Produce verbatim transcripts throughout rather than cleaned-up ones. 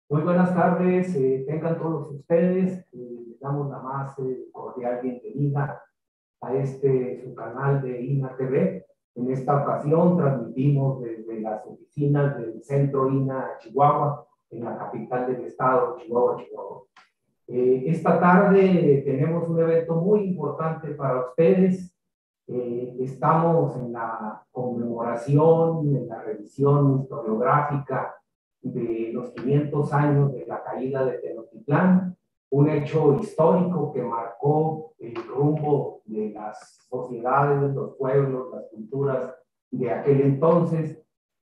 Muy buenas tardes, eh, tengan todos ustedes. Eh, les damos la más eh, cordial bienvenida a este su canal de I N A T V. En esta ocasión transmitimos desde las oficinas del Centro I N A Chihuahua, en la capital del estado, Chihuahua, Chihuahua. Eh, esta tarde tenemos un evento muy importante para ustedes. Eh, estamos en la conmemoración, en la revisión historiográfica de los quinientos años de la caída de Tenochtitlán, un hecho histórico que marcó el rumbo de las sociedades, los pueblos, las culturas de aquel entonces,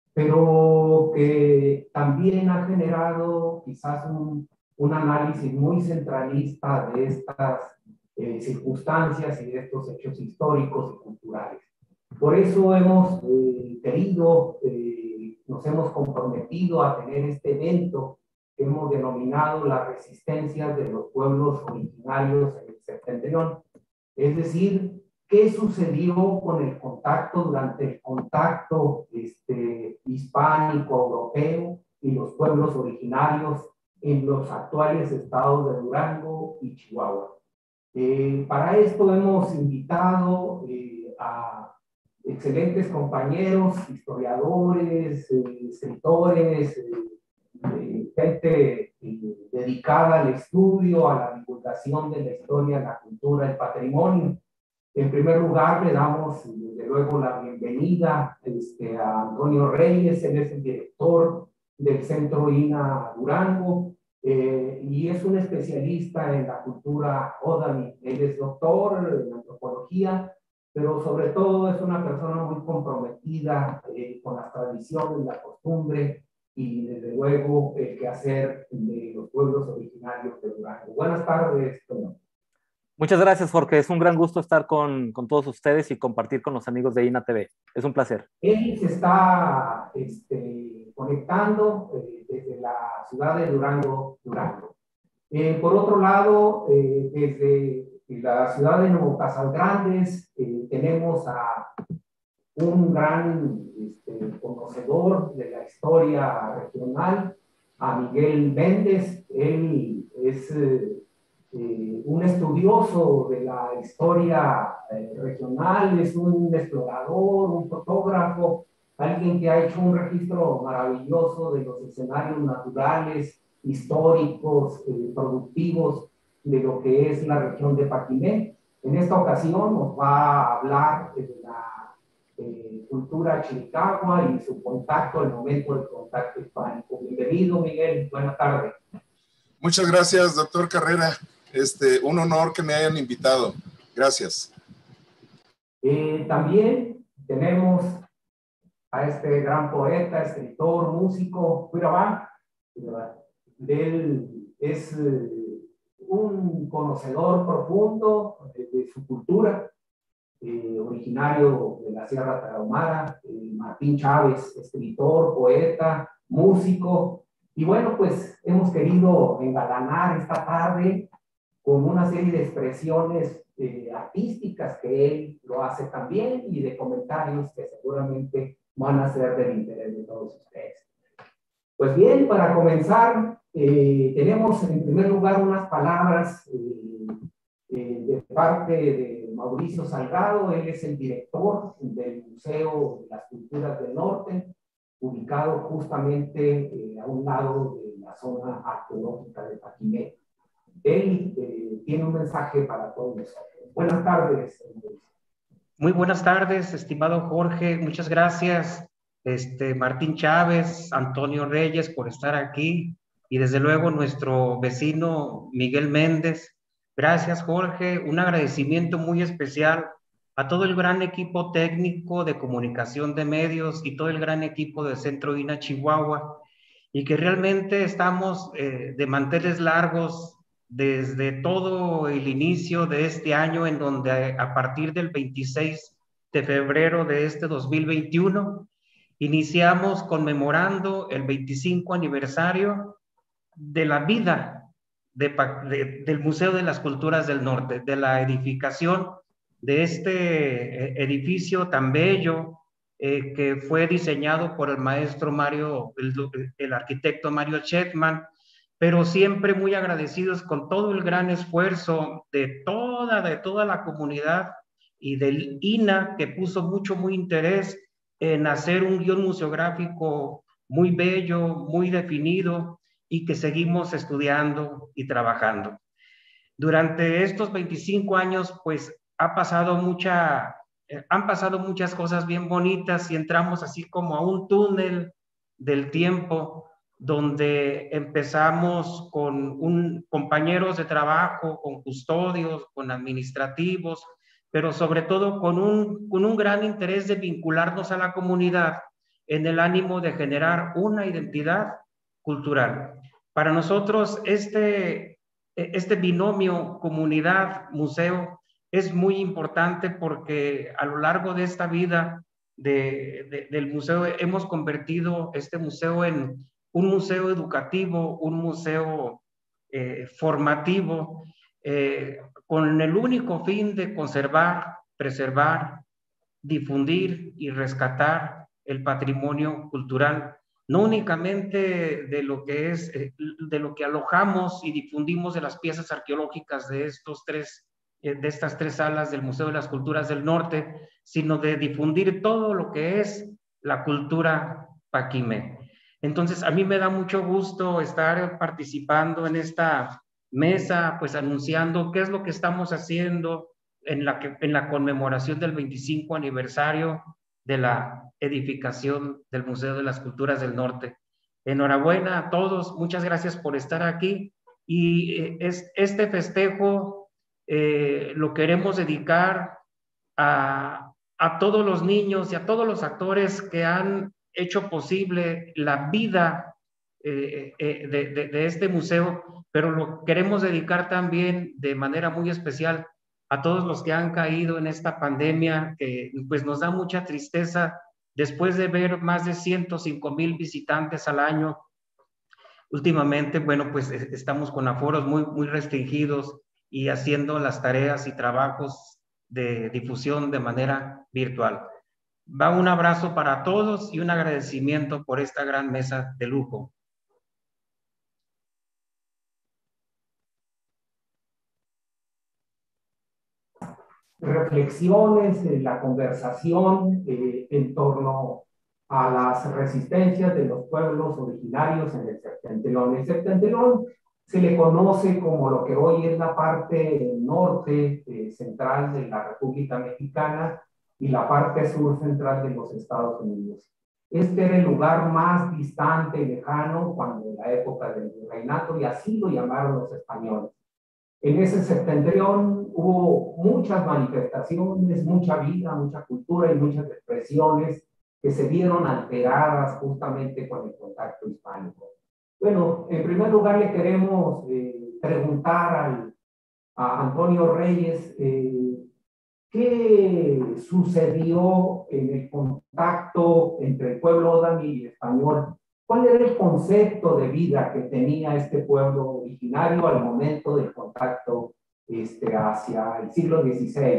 pero que también ha generado quizás un, un análisis muy centralista de estas eh, circunstancias y de estos hechos históricos y culturales. Por eso hemos eh, querido, eh, nos hemos comprometido a tener este evento que hemos denominado la resistencia de los pueblos originarios en el septentrión. Es decir, ¿qué sucedió con el contacto durante el contacto este, hispánico-europeo y los pueblos originarios en los actuales estados de Durango y Chihuahua? Eh, para esto hemos invitado eh, a excelentes compañeros, historiadores, eh, escritores, eh, eh, gente eh, dedicada al estudio, a la divulgación de la historia, la cultura, el patrimonio. En primer lugar, le damos desde luego la bienvenida este, a Antonio Reyes. Él es el director del Centro I N A Durango. Eh, y es un especialista en la cultura Odamin. Él es doctor en antropología, pero sobre todo es una persona muy comprometida eh, con las tradiciones, la costumbre y desde luego el quehacer de los pueblos originarios de Durango. Buenas tardes, Toño. Muchas gracias, Jorge. Es un gran gusto estar con, con todos ustedes y compartir con los amigos de I N A T V. Es un placer. Él se está este, conectando eh, desde la ciudad de Durango, Durango. Eh, por otro lado, eh, desde la ciudad de Nuevo Casas Grandes, eh, tenemos a un gran este, conocedor de la historia regional, a Miguel Méndez. Él es eh, eh, un estudioso de la historia eh, regional, es un explorador, un fotógrafo, alguien que ha hecho un registro maravilloso de los escenarios naturales, históricos, eh, productivos de lo que es la región de Paquimé. En esta ocasión nos va a hablar de la eh, cultura chiricahua y su contacto, el momento del contacto hispánico. Bienvenido, Miguel, buenas tardes. Muchas gracias, doctor Carrera. Este, un honor que me hayan invitado. Gracias. Eh, también tenemos a este gran poeta, escritor, músico, Cuirabá. Él es eh, un conocedor profundo de, de su cultura, eh, originario de la Sierra Tarahumara. eh, Martín Chávez, escritor, poeta, músico. Y bueno, pues hemos querido engalanar esta tarde con una serie de expresiones eh, artísticas que él lo hace también y de comentarios que seguramente van a ser del interés de todos ustedes. Pues bien, para comenzar, eh, tenemos en primer lugar unas palabras eh, eh, de parte de Mauricio Salgado. Él es el director del Museo de las Culturas del Norte, ubicado justamente eh, a un lado de la zona arqueológica de Paquimé. Él eh, tiene un mensaje para todos nosotros. Buenas tardes. Muy buenas tardes, estimado Jorge. Muchas gracias, este, Martín Chávez, Antonio Reyes, por estar aquí. Y desde luego nuestro vecino Miguel Méndez. Gracias, Jorge. Un agradecimiento muy especial a todo el gran equipo técnico de comunicación de medios y todo el gran equipo del Centro I N A Chihuahua. Y que realmente estamos eh, de manteles largos desde todo el inicio de este año, en donde a partir del veintiséis de febrero de este dos mil veintiuno iniciamos conmemorando el veinticinco aniversario de la vida de, de, del Museo de las Culturas del Norte, de la edificación de este edificio tan bello eh, que fue diseñado por el maestro Mario, el, el arquitecto Mario Chetman, pero siempre muy agradecidos con todo el gran esfuerzo de toda, de toda la comunidad y del I N A, que puso mucho, muy interés en hacer un guión museográfico muy bello, muy definido, y que seguimos estudiando y trabajando. Durante estos veinticinco años, pues ha pasado mucha, eh, han pasado muchas cosas bien bonitas y entramos así como a un túnel del tiempo donde empezamos con un, compañeros de trabajo, con custodios, con administrativos, pero sobre todo con un, con un gran interés de vincularnos a la comunidad en el ánimo de generar una identidad cultural. Para nosotros este, este binomio comunidad-museo es muy importante porque a lo largo de esta vida de, de, del museo hemos convertido este museo en un museo educativo, un museo eh, formativo, eh, con el único fin de conservar, preservar, difundir y rescatar el patrimonio cultural, no únicamente de lo que es, de lo que alojamos y difundimos de las piezas arqueológicas de estos tres, de estas tres salas del Museo de las Culturas del Norte, sino de difundir todo lo que es la cultura paquimé. Entonces, a mí me da mucho gusto estar participando en esta mesa, pues anunciando qué es lo que estamos haciendo en la, que, en la conmemoración del veinticinco aniversario de la edificación del Museo de las Culturas del Norte. Enhorabuena a todos, muchas gracias por estar aquí, y es, este festejo eh, lo queremos dedicar a, a todos los niños y a todos los actores que han hecho posible la vida eh, eh, de, de, de este museo, pero lo queremos dedicar también de manera muy especial a todos los que han caído en esta pandemia, que pues nos da mucha tristeza después de ver más de ciento cinco mil visitantes al año. Últimamente, bueno, pues estamos con aforos muy, muy restringidos y haciendo las tareas y trabajos de difusión de manera virtual. Va un abrazo para todos y un agradecimiento por esta gran mesa de lujo. Reflexiones en la conversación eh, en torno a las resistencias de los pueblos originarios en el Septentrión. El Septentrión se le conoce como lo que hoy es la parte norte eh, central de la República Mexicana y la parte sur central de los Estados Unidos. Este era el lugar más distante y lejano cuando en la época del virreinato, y así lo llamaron los españoles. En ese septentrión hubo muchas manifestaciones, mucha vida, mucha cultura y muchas expresiones que se vieron alteradas justamente con el contacto hispánico. Bueno, en primer lugar le queremos eh, preguntar al, a Antonio Reyes eh, qué sucedió en el contacto entre el pueblo Odami y el español. ¿Cuál era el concepto de vida que tenía este pueblo originario al momento del contacto este, hacia el siglo dieciséis?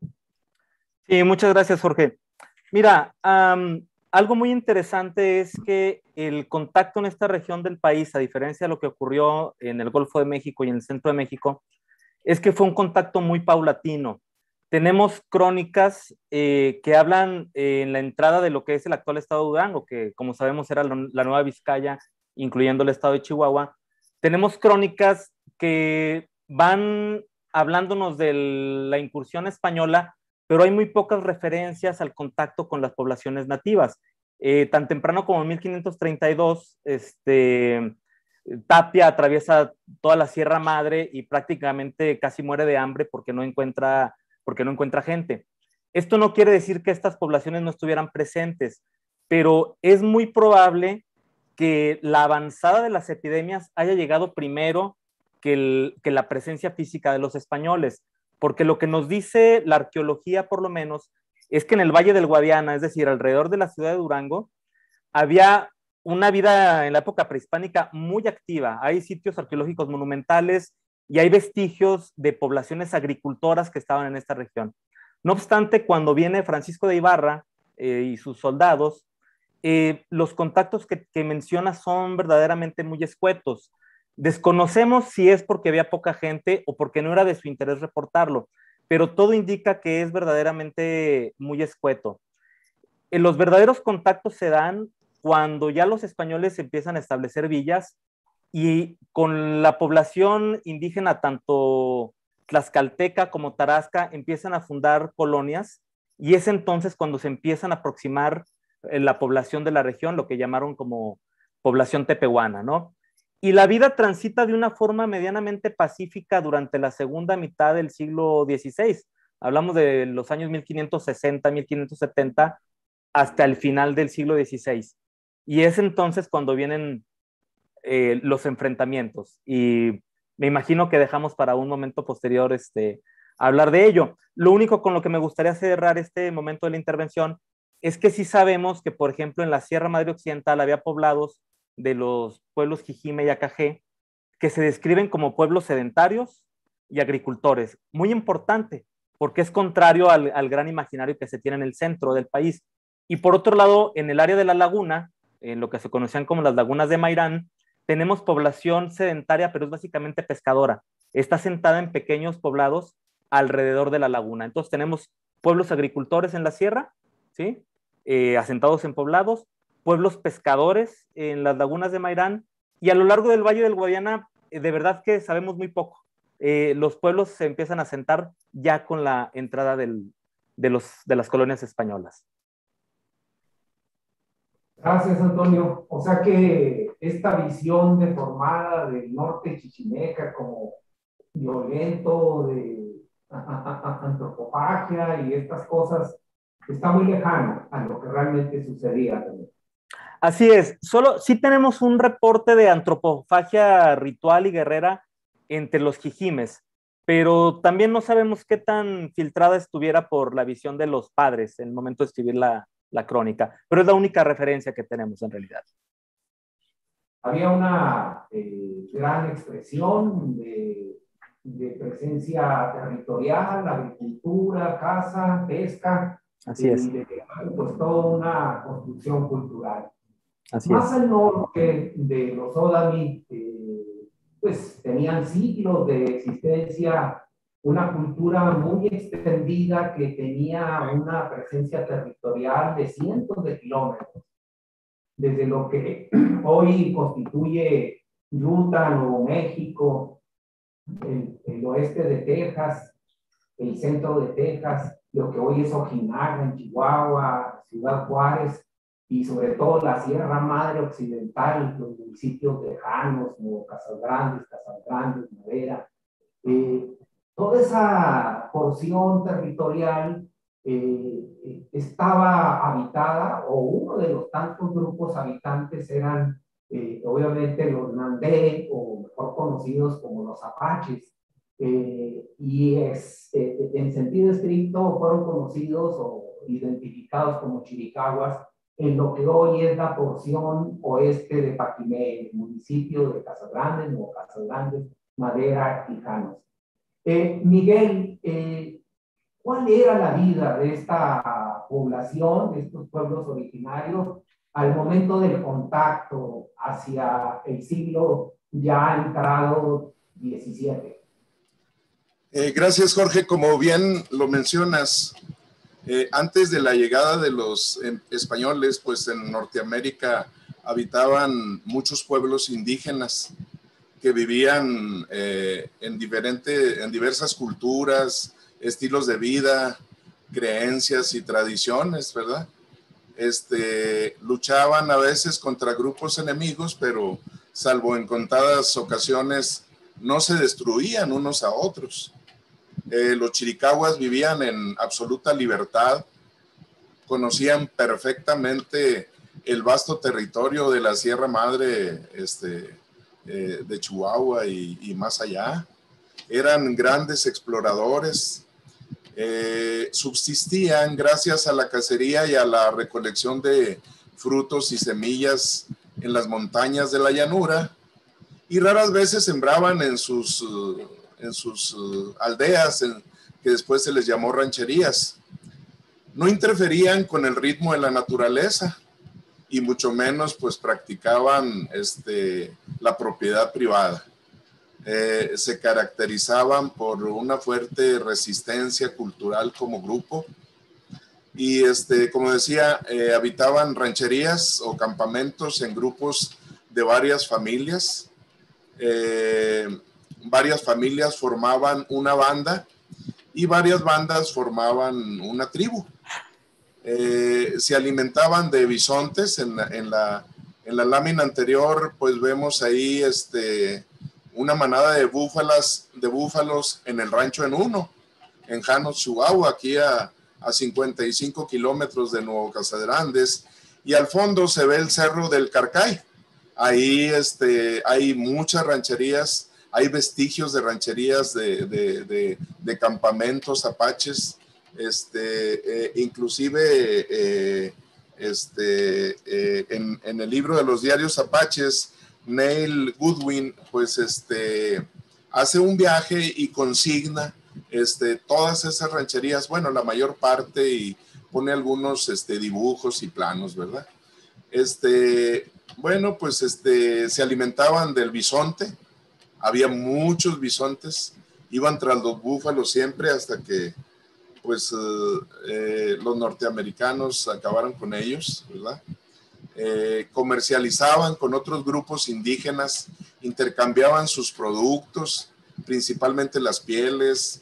Sí, muchas gracias, Jorge. Mira, um, algo muy interesante es que el contacto en esta región del país, a diferencia de lo que ocurrió en el Golfo de México y en el centro de México, es que fue un contacto muy paulatino. Tenemos crónicas eh, que hablan eh, en la entrada de lo que es el actual estado de Durango, que como sabemos era la Nueva Vizcaya, incluyendo el estado de Chihuahua. Tenemos crónicas que van hablándonos de la incursión española, pero hay muy pocas referencias al contacto con las poblaciones nativas. Eh, tan temprano como en mil quinientos treinta y dos, este, Tapia atraviesa toda la Sierra Madre y prácticamente casi muere de hambre porque no encuentra... porque no encuentra gente. Esto no quiere decir que estas poblaciones no estuvieran presentes, pero es muy probable que la avanzada de las epidemias haya llegado primero que, el, que la presencia física de los españoles, porque lo que nos dice la arqueología, por lo menos, es que en el Valle del Guadiana, es decir, alrededor de la ciudad de Durango, había una vida en la época prehispánica muy activa. Hay sitios arqueológicos monumentales y hay vestigios de poblaciones agricultoras que estaban en esta región. No obstante, cuando viene Francisco de Ibarra eh, y sus soldados, eh, los contactos que, que menciona son verdaderamente muy escuetos. Desconocemos si es porque había poca gente o porque no era de su interés reportarlo, pero todo indica que es verdaderamente muy escueto. En los verdaderos contactos se dan cuando ya los españoles empiezan a establecer villas y con la población indígena, tanto tlaxcalteca como tarasca, empiezan a fundar colonias, y es entonces cuando se empiezan a aproximar la población de la región, lo que llamaron como población tepehuana, ¿no? Y la vida transita de una forma medianamente pacífica durante la segunda mitad del siglo dieciséis. Hablamos de los años mil quinientos sesenta, mil quinientos setenta, hasta el final del siglo dieciséis. Y es entonces cuando vienen eh, los enfrentamientos. Y me imagino que dejamos para un momento posterior este, hablar de ello. Lo único con lo que me gustaría cerrar este momento de la intervención es que sí sabemos que, por ejemplo, en la Sierra Madre Occidental había poblados de los pueblos Jijime y Acajé que se describen como pueblos sedentarios y agricultores. Muy importante, porque es contrario al, al gran imaginario que se tiene en el centro del país. Y por otro lado, en el área de la laguna, en lo que se conocían como las lagunas de Mairán, tenemos población sedentaria, pero es básicamente pescadora. Está sentada en pequeños poblados alrededor de la laguna. Entonces tenemos pueblos agricultores en la sierra, ¿sí? Eh, asentados en poblados, pueblos pescadores en las lagunas de Mairán, y a lo largo del Valle del Guadiana, eh, de verdad que sabemos muy poco. Eh, los pueblos se empiezan a asentar ya con la entrada del, de, los, de las colonias españolas. Gracias, Antonio. O sea que esta visión deformada del norte chichimeca como violento, de antropofagia y estas cosas, está muy lejano a lo que realmente sucedía también. Así es, solo sí tenemos un reporte de antropofagia ritual y guerrera entre los jijimes, pero también no sabemos qué tan filtrada estuviera por la visión de los padres en el momento de escribir la, la crónica, pero es la única referencia que tenemos en realidad. Había una eh, gran expresión de, de presencia territorial, agricultura, caza, pesca. Así y es. de, pues toda una construcción cultural. Así Más es. al norte de los Odami, eh, pues tenían siglos de existencia, una cultura muy extendida que tenía una presencia territorial de cientos de kilómetros, desde lo que hoy constituye Utah, Nuevo México, el, el oeste de Texas, el centro de Texas, lo que hoy es Ojinaga en Chihuahua, Ciudad Juárez, y sobre todo la Sierra Madre Occidental, los municipios lejanos, como Casas Grandes, Casas Grandes, Madera. Eh, toda esa porción territorial eh, estaba habitada, o uno de los tantos grupos habitantes eran eh, obviamente los Nandé, o mejor conocidos como los Apaches. Eh, y es, eh, en sentido estricto fueron conocidos o identificados como chiricahuas en lo que hoy es la porción oeste de Paquimé, el municipio de Casas Grandes, Nuevo Casas Grandes, Madera y Janos. Eh, Miguel, eh, ¿cuál era la vida de esta población, de estos pueblos originarios, al momento del contacto hacia el siglo ya entrado diecisiete? Eh, gracias, Jorge. Como bien lo mencionas, eh, antes de la llegada de los eh, españoles, pues en Norteamérica habitaban muchos pueblos indígenas que vivían eh, en, diferente, en diversas culturas, estilos de vida, creencias y tradiciones, ¿verdad? Este, luchaban a veces contra grupos enemigos, pero salvo en contadas ocasiones, no se destruían unos a otros. Eh, los chiricahuas vivían en absoluta libertad, conocían perfectamente el vasto territorio de la Sierra Madre este, eh, de Chihuahua y, y más allá. Eran grandes exploradores, eh, subsistían gracias a la cacería y a la recolección de frutos y semillas en las montañas de la llanura, y raras veces sembraban en sus... Uh, en sus uh, aldeas, en, que después se les llamó rancherías. No interferían con el ritmo de la naturaleza, y mucho menos pues practicaban este, la propiedad privada. Eh, se caracterizaban por una fuerte resistencia cultural como grupo y este, como decía, eh, habitaban rancherías o campamentos en grupos de varias familias. Eh, varias familias formaban una banda y varias bandas formaban una tribu. Eh, se alimentaban de bisontes. En la, en, la, en la lámina anterior pues vemos ahí este, una manada de búfalas, de búfalos en el rancho en uno, en Janos, Chihuahua, aquí a, a cincuenta y cinco kilómetros de Nuevo Casadrandes, y al fondo se ve el cerro del Carcay. Ahí este, hay muchas rancherías, hay vestigios de rancherías de, de, de, de campamentos apaches, este, eh, inclusive eh, este, eh, en, en el libro de los diarios apaches, Neil Goodwin pues este, hace un viaje y consigna este, todas esas rancherías, bueno, la mayor parte, y pone algunos este, dibujos y planos, ¿verdad? Este, bueno, pues este, se alimentaban del bisonte, había muchos bisontes, iban tras los búfalos siempre hasta que pues eh, eh, los norteamericanos acabaron con ellos, ¿verdad? Eh, comercializaban con otros grupos indígenas, intercambiaban sus productos, principalmente las pieles,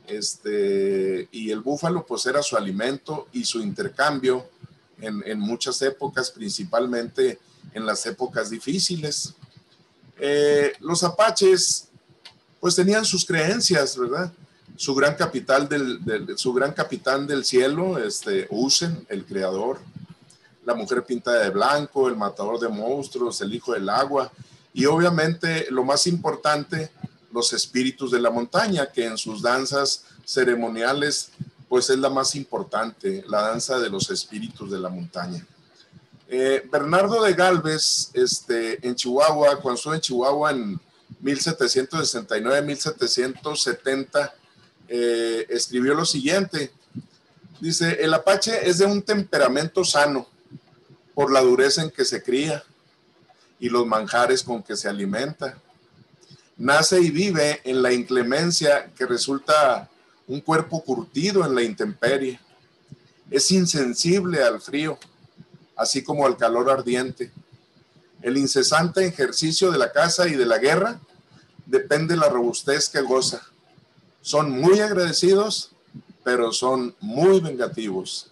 este, y el búfalo pues era su alimento y su intercambio en, en muchas épocas, principalmente en las épocas difíciles. Eh, los apaches pues tenían sus creencias, ¿verdad? Su gran, capital del, del, su gran capitán del cielo, este, Usen, el creador, la mujer pintada de blanco, el matador de monstruos, el hijo del agua, y obviamente lo más importante, los espíritus de la montaña, que en sus danzas ceremoniales pues es la más importante, la danza de los espíritus de la montaña. Eh, Bernardo de Galvez, este, en Chihuahua, cuando estuvo en Chihuahua en mil setecientos sesenta y nueve, mil setecientos setenta, eh, escribió lo siguiente. Dice, el apache es de un temperamento sano por la dureza en que se cría y los manjares con que se alimenta. Nace y vive en la inclemencia que resulta un cuerpo curtido en la intemperie. Es insensible al frío, así como al calor ardiente. El incesante ejercicio de la caza y de la guerra depende de la robustez que goza. Son muy agradecidos, pero son muy vengativos.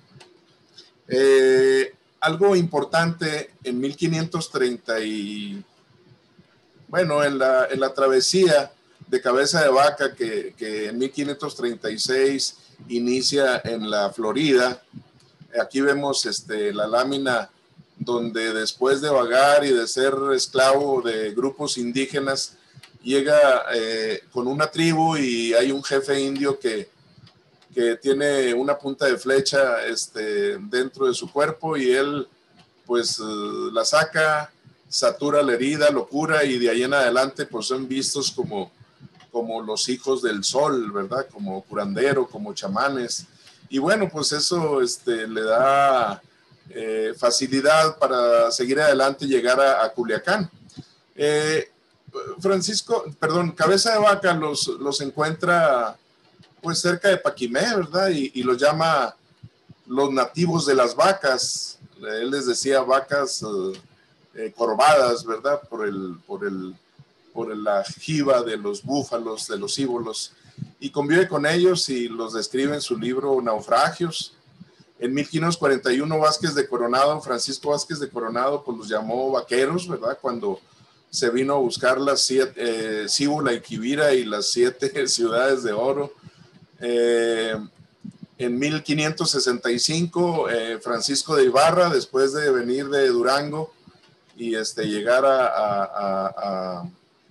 Eh, algo importante, en mil quinientos treinta y... Bueno, en la, en la travesía de Cabeza de Vaca, que, que en mil quinientos treinta y seis inicia en la Florida, aquí vemos este, la lámina donde después de vagar y de ser esclavo de grupos indígenas, llega eh, con una tribu y hay un jefe indio que, que tiene una punta de flecha este, dentro de su cuerpo, y él pues uh, la saca, satura la herida, lo cura, y de ahí en adelante pues son vistos como, como los hijos del sol, ¿verdad? Como curandero, como chamanes. Y bueno, pues eso este, le da eh, facilidad para seguir adelante y llegar a, a Culiacán. Eh, Francisco, perdón, Cabeza de Vaca los, los encuentra pues cerca de Paquimé, ¿verdad? Y, y los llama los nativos de las vacas. Él les decía vacas eh, eh, corvadas, ¿verdad? Por el, por el, por la jiba de los búfalos, de los íbolos. Y convive con ellos y los describe en su libro Naufragios. En mil quinientos cuarenta y uno, Vázquez de Coronado, Francisco Vázquez de Coronado, pues los llamó vaqueros, ¿verdad? Cuando se vino a buscar las siete, eh, Cíbola y Quivira y las siete ciudades de oro. Eh, en mil quinientos sesenta y cinco, eh, Francisco de Ibarra, después de venir de Durango y este, llegar a, a, a,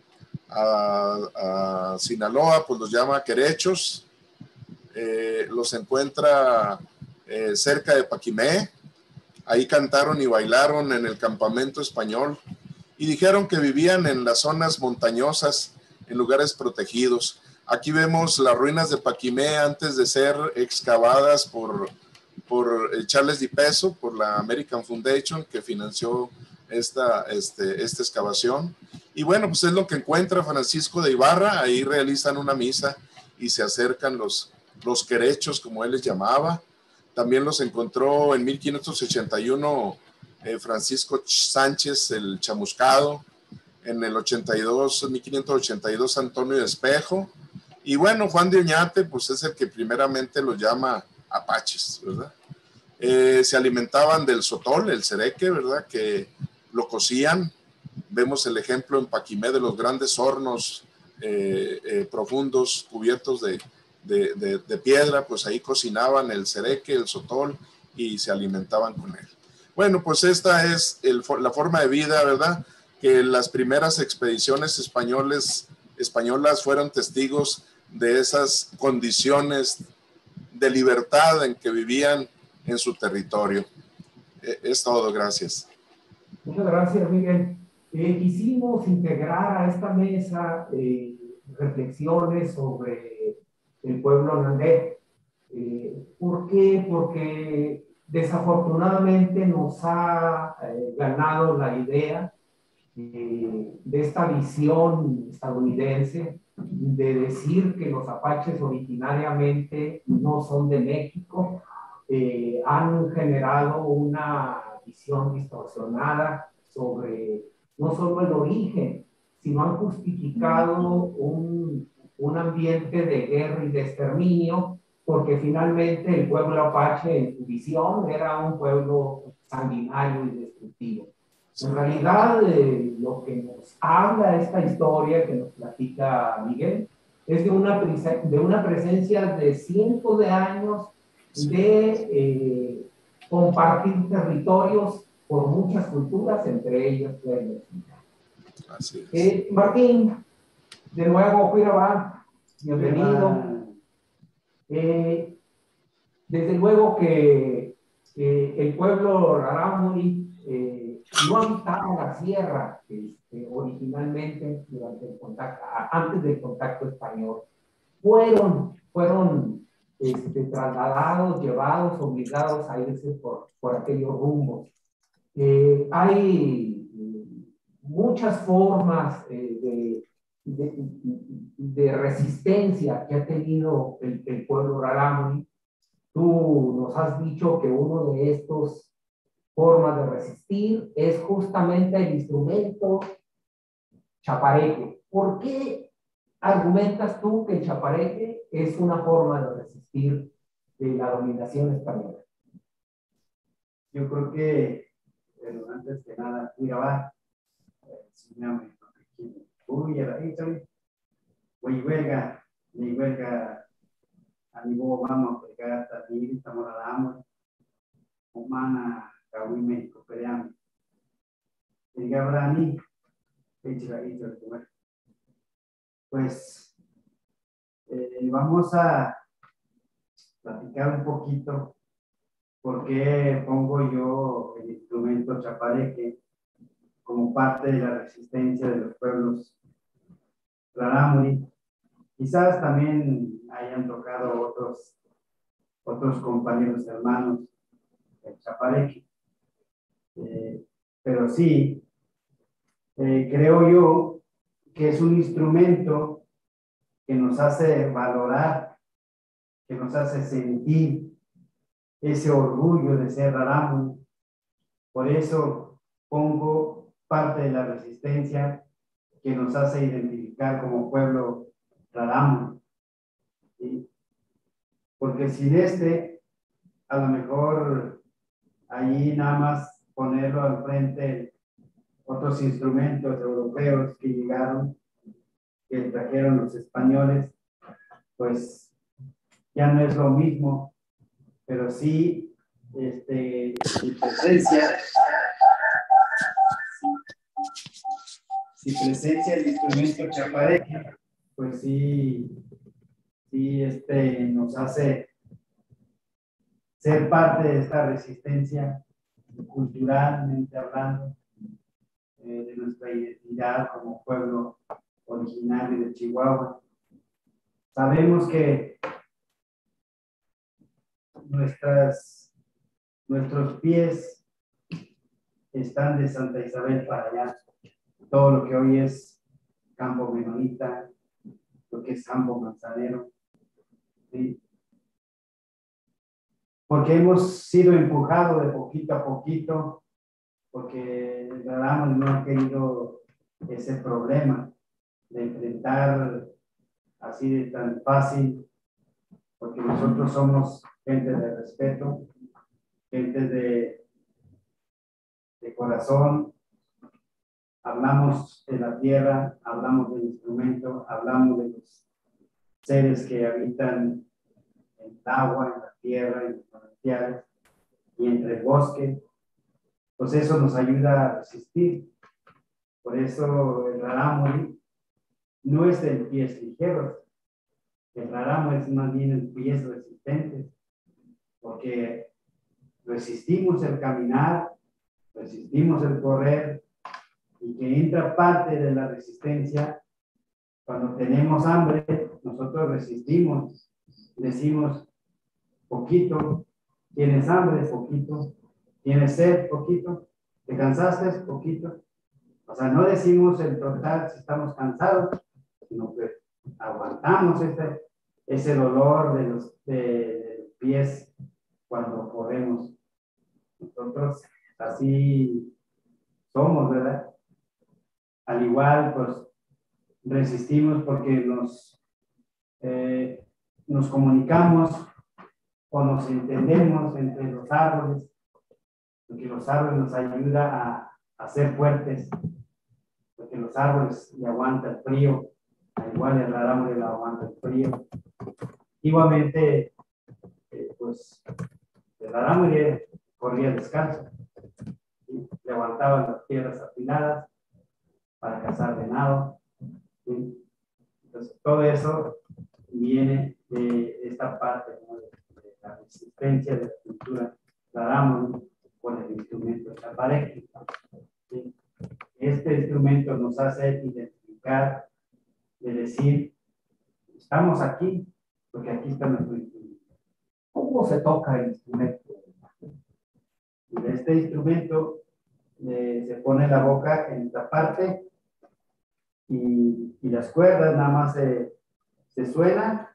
a, a Sinaloa, pues los llama querechos. Eh, los encuentra eh, cerca de Paquimé. Ahí cantaron y bailaron en el campamento español y dijeron que vivían en las zonas montañosas, en lugares protegidos. Aquí vemos las ruinas de Paquimé antes de ser excavadas por, por Charles Di Peso, por la American Foundation, que financió esta, este, esta excavación. Y bueno, pues es lo que encuentra Francisco de Ibarra. Ahí realizan una misa y se acercan los, los querechos, como él les llamaba. También los encontró en mil quinientos ochenta y uno eh, Francisco Sánchez el Chamuscado, en el ochenta y dos, mil quinientos ochenta y dos Antonio de Espejo, y bueno, Juan de Oñate, pues es el que primeramente los llama apaches, ¿verdad? Eh, se alimentaban del sotol, el cereque, ¿verdad? Que lo cocían. Vemos el ejemplo en Paquimé de los grandes hornos eh, eh, profundos cubiertos de, de, de, de piedra, pues ahí cocinaban el cereque, el sotol, y se alimentaban con él. Bueno, pues esta es el, la forma de vida, ¿verdad? Que las primeras expediciones españoles, españolas fueron testigos de esas condiciones de libertad en que vivían en su territorio. Es todo, gracias. Muchas gracias, Miguel. Eh, quisimos integrar a esta mesa eh, reflexiones sobre el pueblo nandé. Eh, ¿Por qué? Porque desafortunadamente nos ha eh, ganado la idea eh, de esta visión estadounidense de decir que los apaches originariamente no son de México. Eh, han generado una visión distorsionada sobre no solo el origen, sino han justificado un, un ambiente de guerra y de exterminio, porque finalmente el pueblo apache en su visión era un pueblo sanguinario y destructivo. En realidad, eh, lo que nos habla esta historia que nos platica Miguel es de una, de una presencia de cientos de años de eh, compartir territorios por muchas culturas, entre ellas la mexicana. Así es. Eh, Martín, de nuevo, Cuirabá, bienvenido. Eh, desde luego que eh, el pueblo rarámuri eh, no habitaba la sierra este, originalmente durante el contacto, antes del contacto español. Fueron, fueron este, trasladados, llevados, obligados a irse por, por aquellos rumbos. Eh, hay eh, muchas formas eh, de, de, de resistencia que ha tenido el, el pueblo rarámuri. Tú nos has dicho que uno de estos formas de resistir es justamente el instrumento chapareque. ¿Por qué argumentas tú que el chapareque es una forma de resistir de la dominación española? Yo creo que, bueno, antes que nada, Cuirabá, enseñame, uy, era ahí, güey, huelga, ni huelga, amigo, vamos a pegar, también, estamos a la humana, Cahuí, México, Pereame, el Gabrani, pues eh, vamos a platicar un poquito por qué pongo yo el instrumento chapareque como parte de la resistencia de los pueblos rarámuri. Quizás también hayan tocado otros, otros compañeros hermanos del chapareque, eh, pero sí, eh, creo yo que es un instrumento que nos hace valorar, que nos hace sentir ese orgullo de ser rarámuri. Por eso pongo parte de la resistencia que nos hace identificar como pueblo rarámuri, ¿sí? Porque sin este, a lo mejor allí nada más ponerlo al frente otros instrumentos europeos que llegaron, que trajeron los españoles, pues ya no es lo mismo, pero sí, este, mi presencia, si presencia el instrumento chapareque, pues sí, sí, este, nos hace ser parte de esta resistencia culturalmente hablando, eh, de nuestra identidad como pueblo originario de Chihuahua. Sabemos que nuestras nuestros pies están de Santa Isabel para allá. Todo lo que hoy es Campo Menonita, lo que es Campo Manzanero, ¿sí? Porque hemos sido empujados de poquito a poquito, porque el Ramos no ha querido ese problema de enfrentar así de tan fácil, porque nosotros somos gente de respeto, gente de, de corazón, hablamos de la tierra, hablamos del instrumento, hablamos de los seres que habitan en el agua, en la tierra, en los manantiales y entre el bosque. Pues eso nos ayuda a resistir. Por eso el rarámuri no es el pies ligeros, el rarámuri es más bien el pies resistente, porque resistimos el caminar, resistimos el correr, y que entra parte de la resistencia. Cuando tenemos hambre, nosotros resistimos, decimos poquito, tienes hambre, poquito, tienes sed, poquito, te cansaste, poquito. O sea, no decimos en total si estamos cansados, sino que aguantamos ese, ese dolor de los, de, de los pies cuando corremos. Nosotros así somos, ¿verdad? Al igual, pues, resistimos porque nos, eh, nos comunicamos o nos entendemos entre los árboles, porque los árboles nos ayudan a, a ser fuertes, porque los árboles le aguantan el frío, al igual el rarámuri le aguanta el frío. Igualmente, eh, pues, el rarámuri corría descalzo, ¿sí? Levantaban las piedras afiladas para cazar venado, ¿sí? Entonces, todo eso viene de esta parte, ¿no? de, de la resistencia de la cultura rarámuri con el instrumento chaparequi, ¿sí? Este instrumento nos hace identificar, de decir, estamos aquí, porque aquí está nuestro instrumento. ¿Cómo se toca el instrumento? Y de este instrumento eh, se pone la boca en esta parte y, y las cuerdas nada más se, se suenan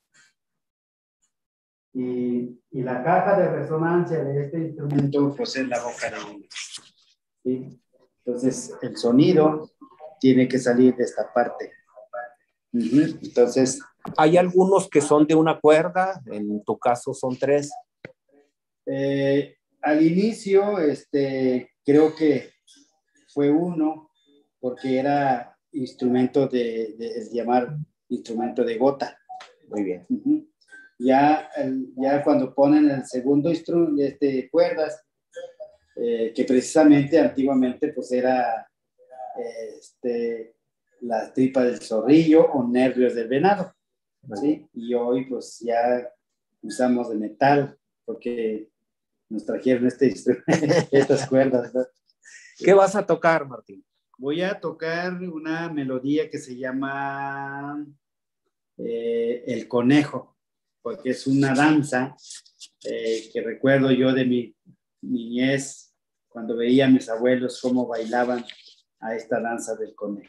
y, y la caja de resonancia de este instrumento pues es la boca de uno, ¿sí? Entonces el sonido tiene que salir de esta parte. Uh-huh. Entonces hay algunos que son de una cuerda, en tu caso son tres. Eh, al inicio, este, creo que fue uno, porque era instrumento de, de es llamar instrumento de gota. Muy bien. Uh-huh. Ya, el, ya cuando ponen el segundo instrumento, este, cuerdas, eh, que precisamente antiguamente pues era este, la tripa del zorrillo o nervios del venado, ¿sí? Y hoy pues ya usamos de metal, porque nos trajeron este instrumento, estas cuerdas, ¿no? ¿Qué vas a tocar, Martín? Voy a tocar una melodía que se llama eh, El Conejo, porque es una danza eh, que recuerdo yo de mi niñez, cuando veía a mis abuelos cómo bailaban a esta danza del conejo.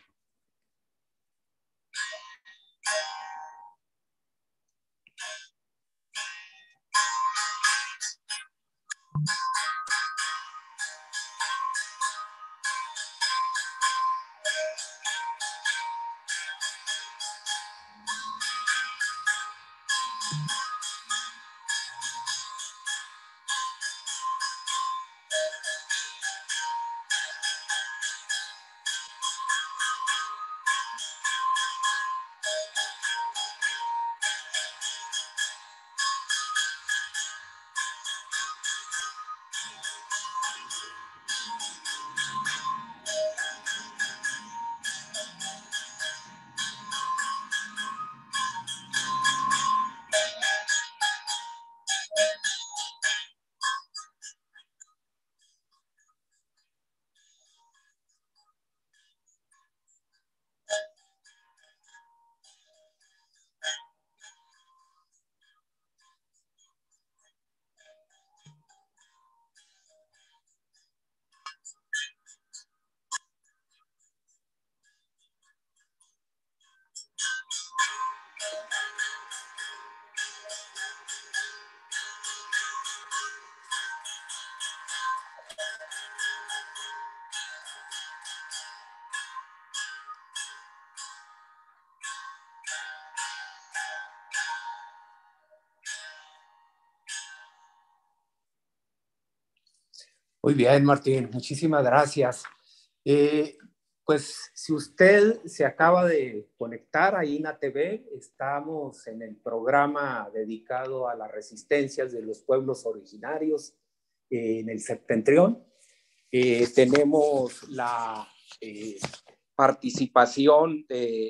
Muy bien, Martín, muchísimas gracias. Eh, pues si usted se acaba de conectar a I N A T V, estamos en el programa dedicado a las resistencias de los pueblos originarios eh, en el septentrión. Eh, tenemos la eh, participación de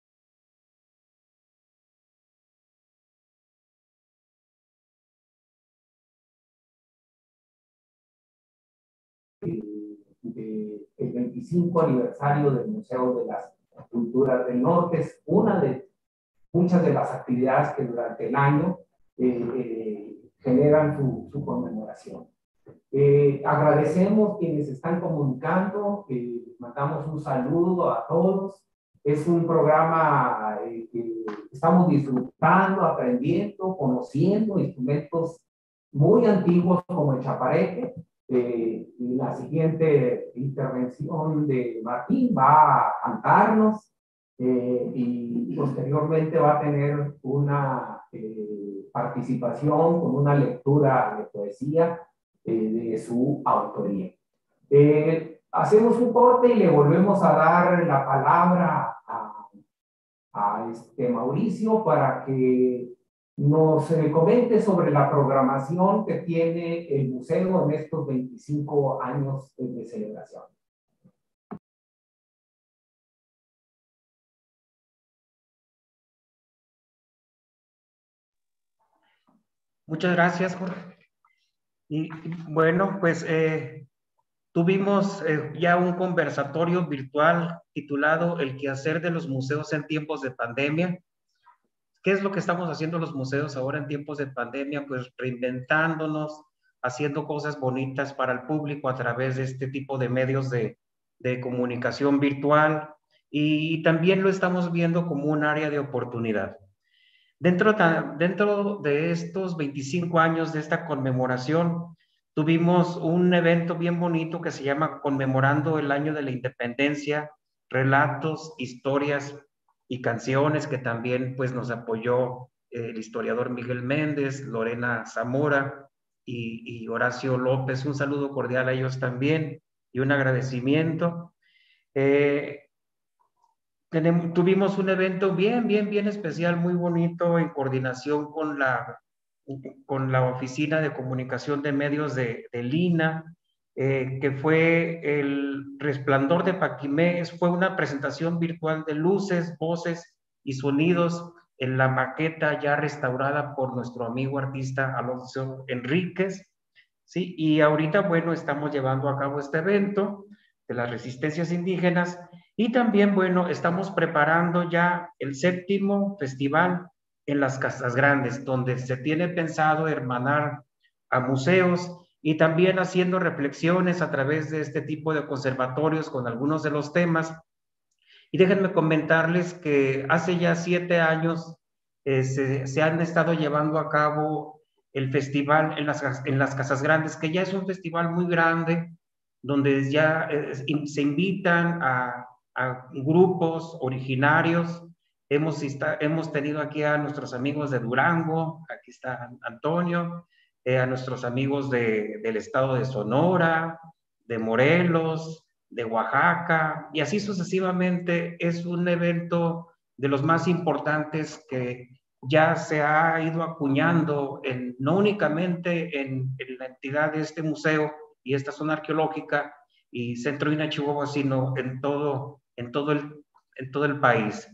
De, el veinticinco aniversario del Museo de las Culturas del Norte. Es una de muchas de las actividades que durante el año eh, eh, generan su, su conmemoración. Eh, agradecemos quienes están comunicando, eh, mandamos un saludo a todos. Es un programa eh, que estamos disfrutando, aprendiendo, conociendo instrumentos muy antiguos como el chapareque. Eh, y la siguiente intervención de Martín va a cantarnos eh, y posteriormente va a tener una eh, participación con una lectura de poesía eh, de su autoría. Eh, hacemos un corte y le volvemos a dar la palabra a, a este Mauricio para que nos eh, comente sobre la programación que tiene el museo en estos veinticinco años de celebración. Muchas gracias, Jorge. Y bueno, pues eh, tuvimos eh, ya un conversatorio virtual titulado El quehacer de los museos en tiempos de pandemia. ¿Qué es lo que estamos haciendo los museos ahora en tiempos de pandemia? Pues reinventándonos, haciendo cosas bonitas para el público a través de este tipo de medios de, de comunicación virtual, y también lo estamos viendo como un área de oportunidad. Dentro, dentro de estos veinticinco años de esta conmemoración, tuvimos un evento bien bonito que se llama Conmemorando el Año de la Independencia, relatos, historias y canciones, que también pues nos apoyó el historiador Miguel Méndez, Lorena Zamora y, y Horacio López. Un saludo cordial a ellos también y un agradecimiento. Eh, tenemos, tuvimos un evento bien, bien, bien especial, muy bonito, en coordinación con la, con la Oficina de Comunicación de Medios de, de Lina, eh, que fue el Resplandor de Paquimés. Fue una presentación virtual de luces, voces y sonidos en la maqueta ya restaurada por nuestro amigo artista Alonso Enríquez, ¿sí? Y ahorita, bueno, estamos llevando a cabo este evento de las resistencias indígenas, y también, bueno, estamos preparando ya el séptimo festival en las Casas Grandes, donde se tiene pensado hermanar a museos y también haciendo reflexiones a través de este tipo de conservatorios con algunos de los temas. Y déjenme comentarles que hace ya siete años eh, se, se han estado llevando a cabo el festival en las, en las Casas Grandes, que ya es un festival muy grande, donde ya eh, se invitan a, a grupos originarios. Hemos, hemos tenido aquí a nuestros amigos de Durango, aquí está Antonio, eh, a nuestros amigos de, del estado de Sonora, de Morelos, de Oaxaca, y así sucesivamente. Es un evento de los más importantes que ya se ha ido acuñando, en, no únicamente en, en la entidad de este museo y esta zona arqueológica y Centro I N A Chihuahua, sino en todo, en todo el, en todo el país.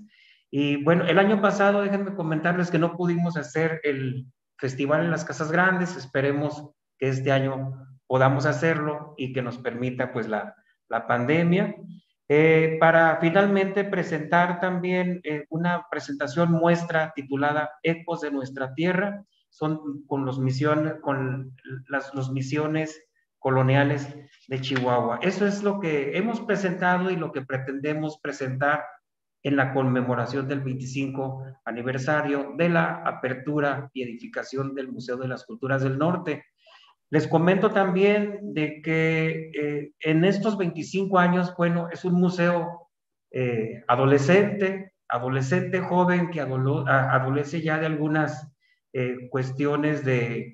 Y bueno, el año pasado, déjenme comentarles que no pudimos hacer el festival en las Casas Grandes. Esperemos que este año podamos hacerlo y que nos permita pues la, la pandemia, eh, para finalmente presentar también eh, una presentación muestra titulada Ecos de Nuestra Tierra. Son con los misiones, con las los misiones coloniales de Chihuahua. Eso es lo que hemos presentado y lo que pretendemos presentar en la conmemoración del veinticinco aniversario de la apertura y edificación del Museo de las Culturas del Norte. Les comento también de que eh, en estos veinticinco años, bueno, es un museo eh, adolescente, adolescente joven, que adolece ya de algunas eh, cuestiones de,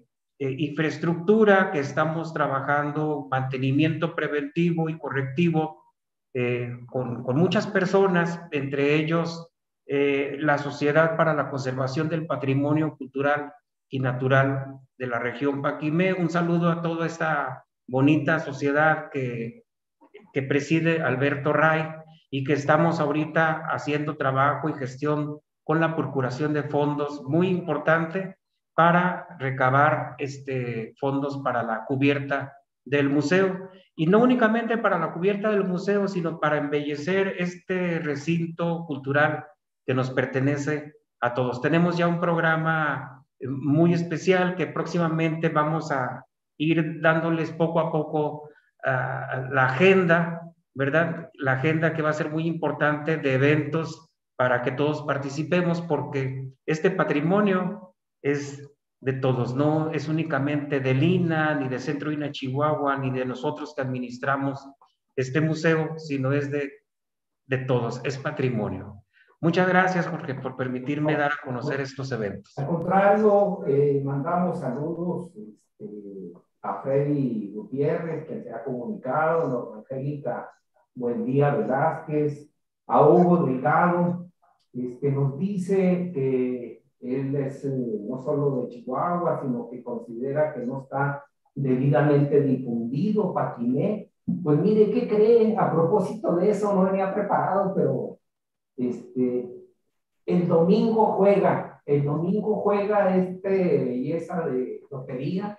eh, infraestructura que estamos trabajando, mantenimiento preventivo y correctivo eh, con, con muchas personas, entre ellos eh, la Sociedad para la Conservación del Patrimonio Cultural y Natural de la región Paquimé. Un saludo a toda esta bonita sociedad que, que preside Alberto Ray y que estamos ahorita haciendo trabajo y gestión con la procuración de fondos muy importante para recabar este, fondos para la cubierta del museo. Y no únicamente para la cubierta del museo, sino para embellecer este recinto cultural que nos pertenece a todos. Tenemos ya un programa muy especial que próximamente vamos a ir dándoles poco a poco uh, la agenda, ¿verdad? La agenda que va a ser muy importante de eventos para que todos participemos, porque este patrimonio es de todos, no es únicamente del I N A, ni de Centro I N A Chihuahua, ni de nosotros que administramos este museo, sino es de, de todos, es patrimonio. Muchas gracias, Jorge, por permitirme no, dar a conocer no, estos eventos. Al contrario, eh, mandamos saludos este, a Freddy Gutiérrez, que se ha comunicado, a Norma Angélica Buendía Velázquez, a Hugo Delgado, este, nos dice que él es eh, no solo de Chihuahua, sino que considera que no está debidamente difundido Paquimé. Pues mire, ¿qué creen? A propósito de eso, no venía preparado, pero este, el domingo juega, el domingo juega este belleza de lotería.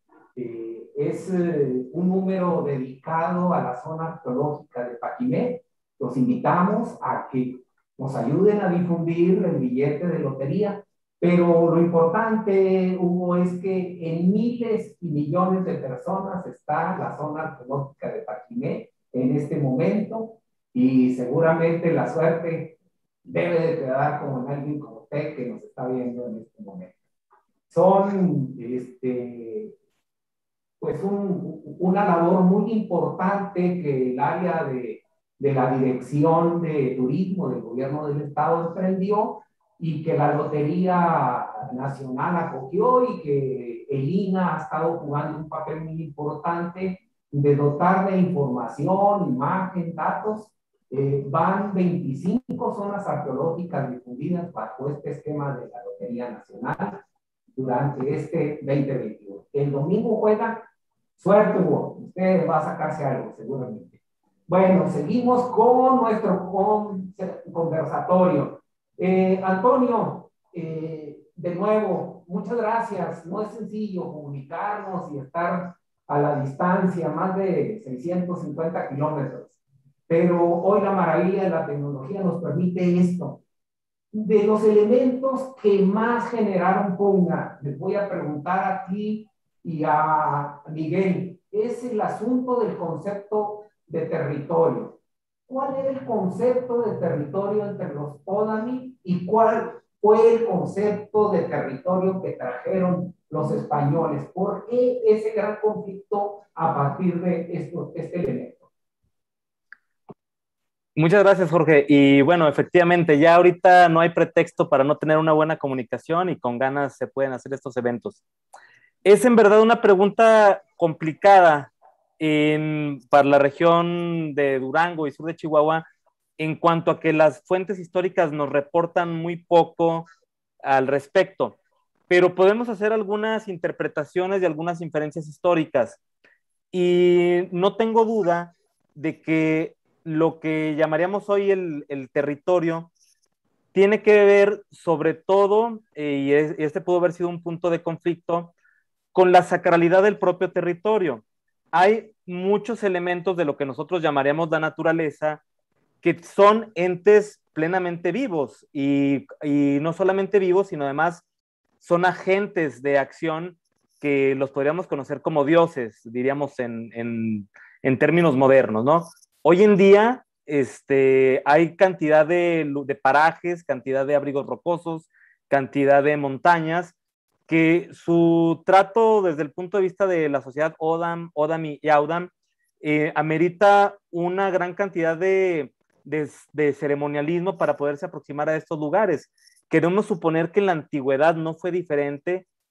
Eh, es eh, un número dedicado a la zona arqueológica de Paquimé. Los invitamos a que nos ayuden a difundir el billete de lotería. Pero lo importante, Hugo, es que en miles y millones de personas está la zona arqueológica de Paquimé en este momento, y seguramente la suerte debe de quedar como en alguien como usted que nos está viendo en este momento. Son, este, pues, un, una labor muy importante que el área de, de la Dirección de Turismo del Gobierno del Estado emprendió, y que la Lotería Nacional acogió, y que el I N A ha estado jugando un papel muy importante de dotar de información, imagen, datos. Eh, van veinticinco zonas arqueológicas difundidas bajo este esquema de la Lotería Nacional durante este veinte veintiuno. El domingo juega, suerte, Hugo, usted va a sacarse algo seguramente. Bueno, seguimos con nuestro con, conversatorio. Eh, Antonio, eh, de nuevo, muchas gracias. No es sencillo comunicarnos y estar a la distancia, más de seiscientos cincuenta kilómetros, pero hoy la maravilla de la tecnología nos permite esto. De los elementos que más generaron pugna, les voy a preguntar a ti y a Miguel, es el asunto del concepto de territorio. ¿Cuál era el concepto de territorio entre los Odami y cuál fue el concepto de territorio que trajeron los españoles? ¿Por qué ese gran conflicto a partir de esto, este elemento? Muchas gracias, Jorge. Y bueno, efectivamente, ya ahorita no hay pretexto para no tener una buena comunicación, y con ganas se pueden hacer estos eventos. Es en verdad una pregunta complicada en, para la región de Durango y sur de Chihuahua, en cuanto a que las fuentes históricas nos reportan muy poco al respecto, pero podemos hacer algunas interpretaciones y algunas inferencias históricas, y no tengo duda de que lo que llamaríamos hoy el, el territorio tiene que ver sobre todo, eh, y, es, y este pudo haber sido un punto de conflicto, con la sacralidad del propio territorio. Hay muchos elementos de lo que nosotros llamaríamos la naturaleza que son entes plenamente vivos, y, y no solamente vivos, sino además son agentes de acción que los podríamos conocer como dioses, diríamos en, en, en términos modernos, ¿no? Hoy en día este, hay cantidad de, de parajes, cantidad de abrigos rocosos, cantidad de montañas, que su trato desde el punto de vista de la sociedad Odam, Odami y Audam eh, amerita una gran cantidad de, de, de ceremonialismo para poderse aproximar a estos lugares. Queremos suponer que en la antigüedad no fue diferente,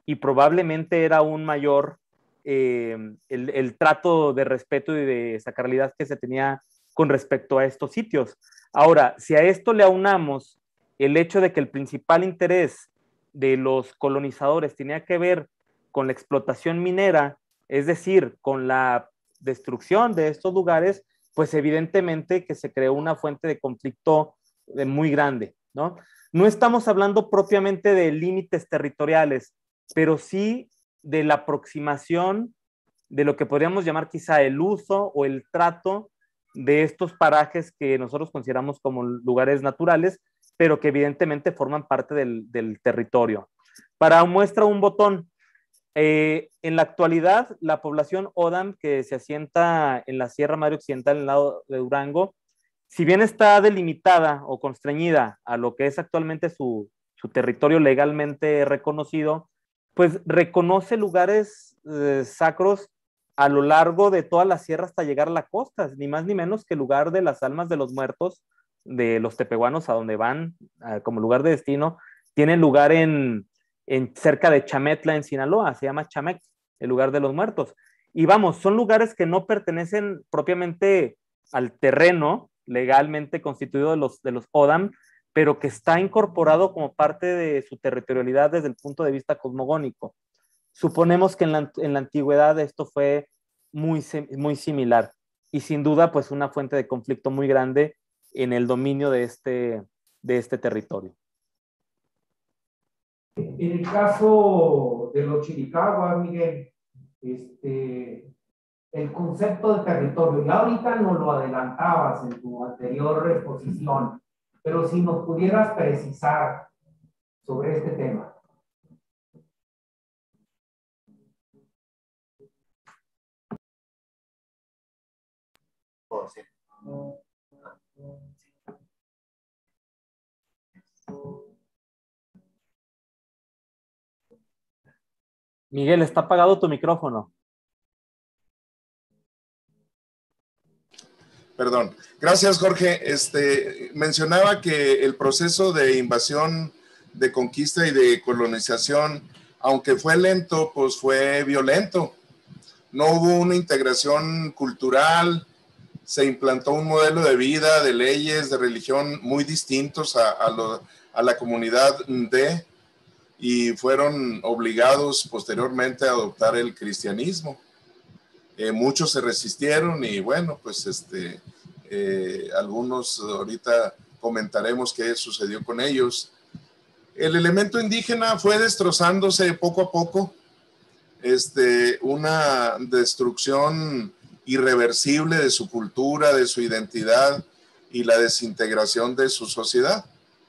y probablemente era un mayor eh, el, el trato de respeto y de sacralidad que se tenía con respecto a estos sitios. Ahora, si a esto le aunamos el hecho de que el principal interés de los colonizadores tenía que ver con la explotación minera, es decir, con la destrucción de estos lugares, pues evidentemente que se creó una fuente de conflicto muy grande, ¿no? No estamos hablando propiamente de límites territoriales, pero sí de la aproximación de lo que podríamos llamar quizá el uso o el trato de estos parajes que nosotros consideramos como lugares naturales, pero que evidentemente forman parte del, del territorio. Para muestra un botón, eh, en la actualidad la población Odam que se asienta en la Sierra Madre Occidental en el lado de Durango, si bien está delimitada o constreñida a lo que es actualmente su, su territorio legalmente reconocido, pues reconoce lugares eh, sacros a lo largo de toda la sierra hasta llegar a la costa, ni más ni menos que el lugar de las almas de los muertos de los tepehuanos a donde van eh, como lugar de destino, tienen lugar en, en cerca de Chametla en Sinaloa, se llama Chamec, el lugar de los muertos. Y vamos, son lugares que no pertenecen propiamente al terreno legalmente constituido de los, de los Odam, pero que está incorporado como parte de su territorialidad desde el punto de vista cosmogónico. Suponemos que en la, en la antigüedad esto fue muy, muy similar y sin duda pues una fuente de conflicto muy grande en el dominio de este, de este territorio. En el caso de los Chiricahuas, Miguel, este, el concepto de territorio, ya ahorita nos lo adelantabas en tu anterior exposición, pero si nos pudieras precisar sobre este tema. Miguel, está apagado tu micrófono. Perdón. Gracias, Jorge. Este, mencionaba que el proceso de invasión, de conquista y de colonización, aunque fue lento, pues fue violento. No hubo una integración cultural, se implantó un modelo de vida, de leyes, de religión muy distintos a, a, lo, a la comunidad de, y fueron obligados posteriormente a adoptar el cristianismo. Eh, muchos se resistieron y bueno, pues este, eh, algunos ahorita comentaremos qué sucedió con ellos. El elemento indígena fue destrozándose poco a poco, este, una destrucción irreversible de su cultura, de su identidad y la desintegración de su sociedad.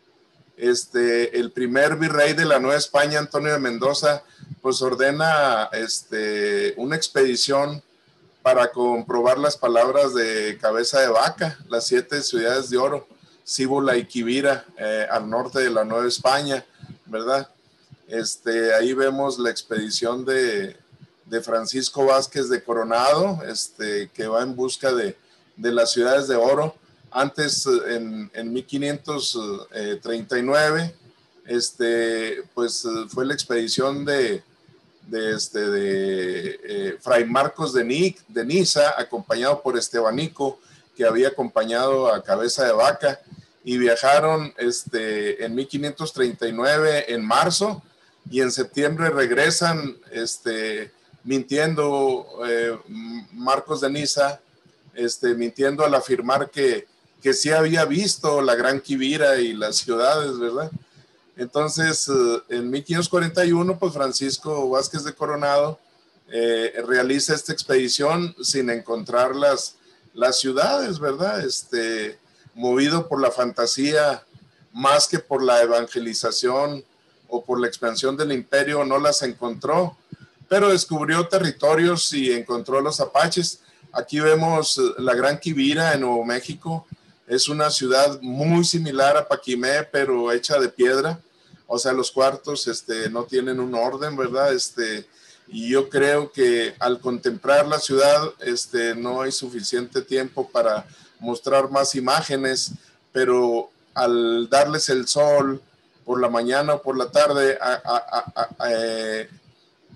Este, el primer virrey de la Nueva España, Antonio de Mendoza, pues ordena este, una expedición para comprobar las palabras de Cabeza de Vaca, las siete ciudades de oro, Cibola y Quivira, eh, al norte de la Nueva España, ¿verdad? Este, ahí vemos la expedición de, de Francisco Vázquez de Coronado, este, que va en busca de, de las ciudades de oro. Antes, en, en mil quinientos treinta y nueve, este, pues fue la expedición de, de, este, de eh, Fray Marcos de, Ni, de Niza, acompañado por Estebanico, que había acompañado a Cabeza de Vaca, y viajaron este, en mil quinientos treinta y nueve en marzo, y en septiembre regresan este, mintiendo eh, Marcos de Niza, este, mintiendo al afirmar que que sí había visto la Gran Quivira y las ciudades, ¿verdad? Entonces, en mil quinientos cuarenta y uno, pues Francisco Vázquez de Coronado eh, realiza esta expedición sin encontrar las, las ciudades, ¿verdad? Este, movido por la fantasía más que por la evangelización o por la expansión del imperio, no las encontró, pero descubrió territorios y encontró los apaches. Aquí vemos la Gran Quivira en Nuevo México. Es una ciudad muy similar a Paquimé, pero hecha de piedra. O sea, los cuartos este, no tienen un orden, ¿verdad? Este, y yo creo que al contemplar la ciudad, este, no hay suficiente tiempo para mostrar más imágenes, pero al darles el sol por la mañana o por la tarde, a, a, a, a, eh,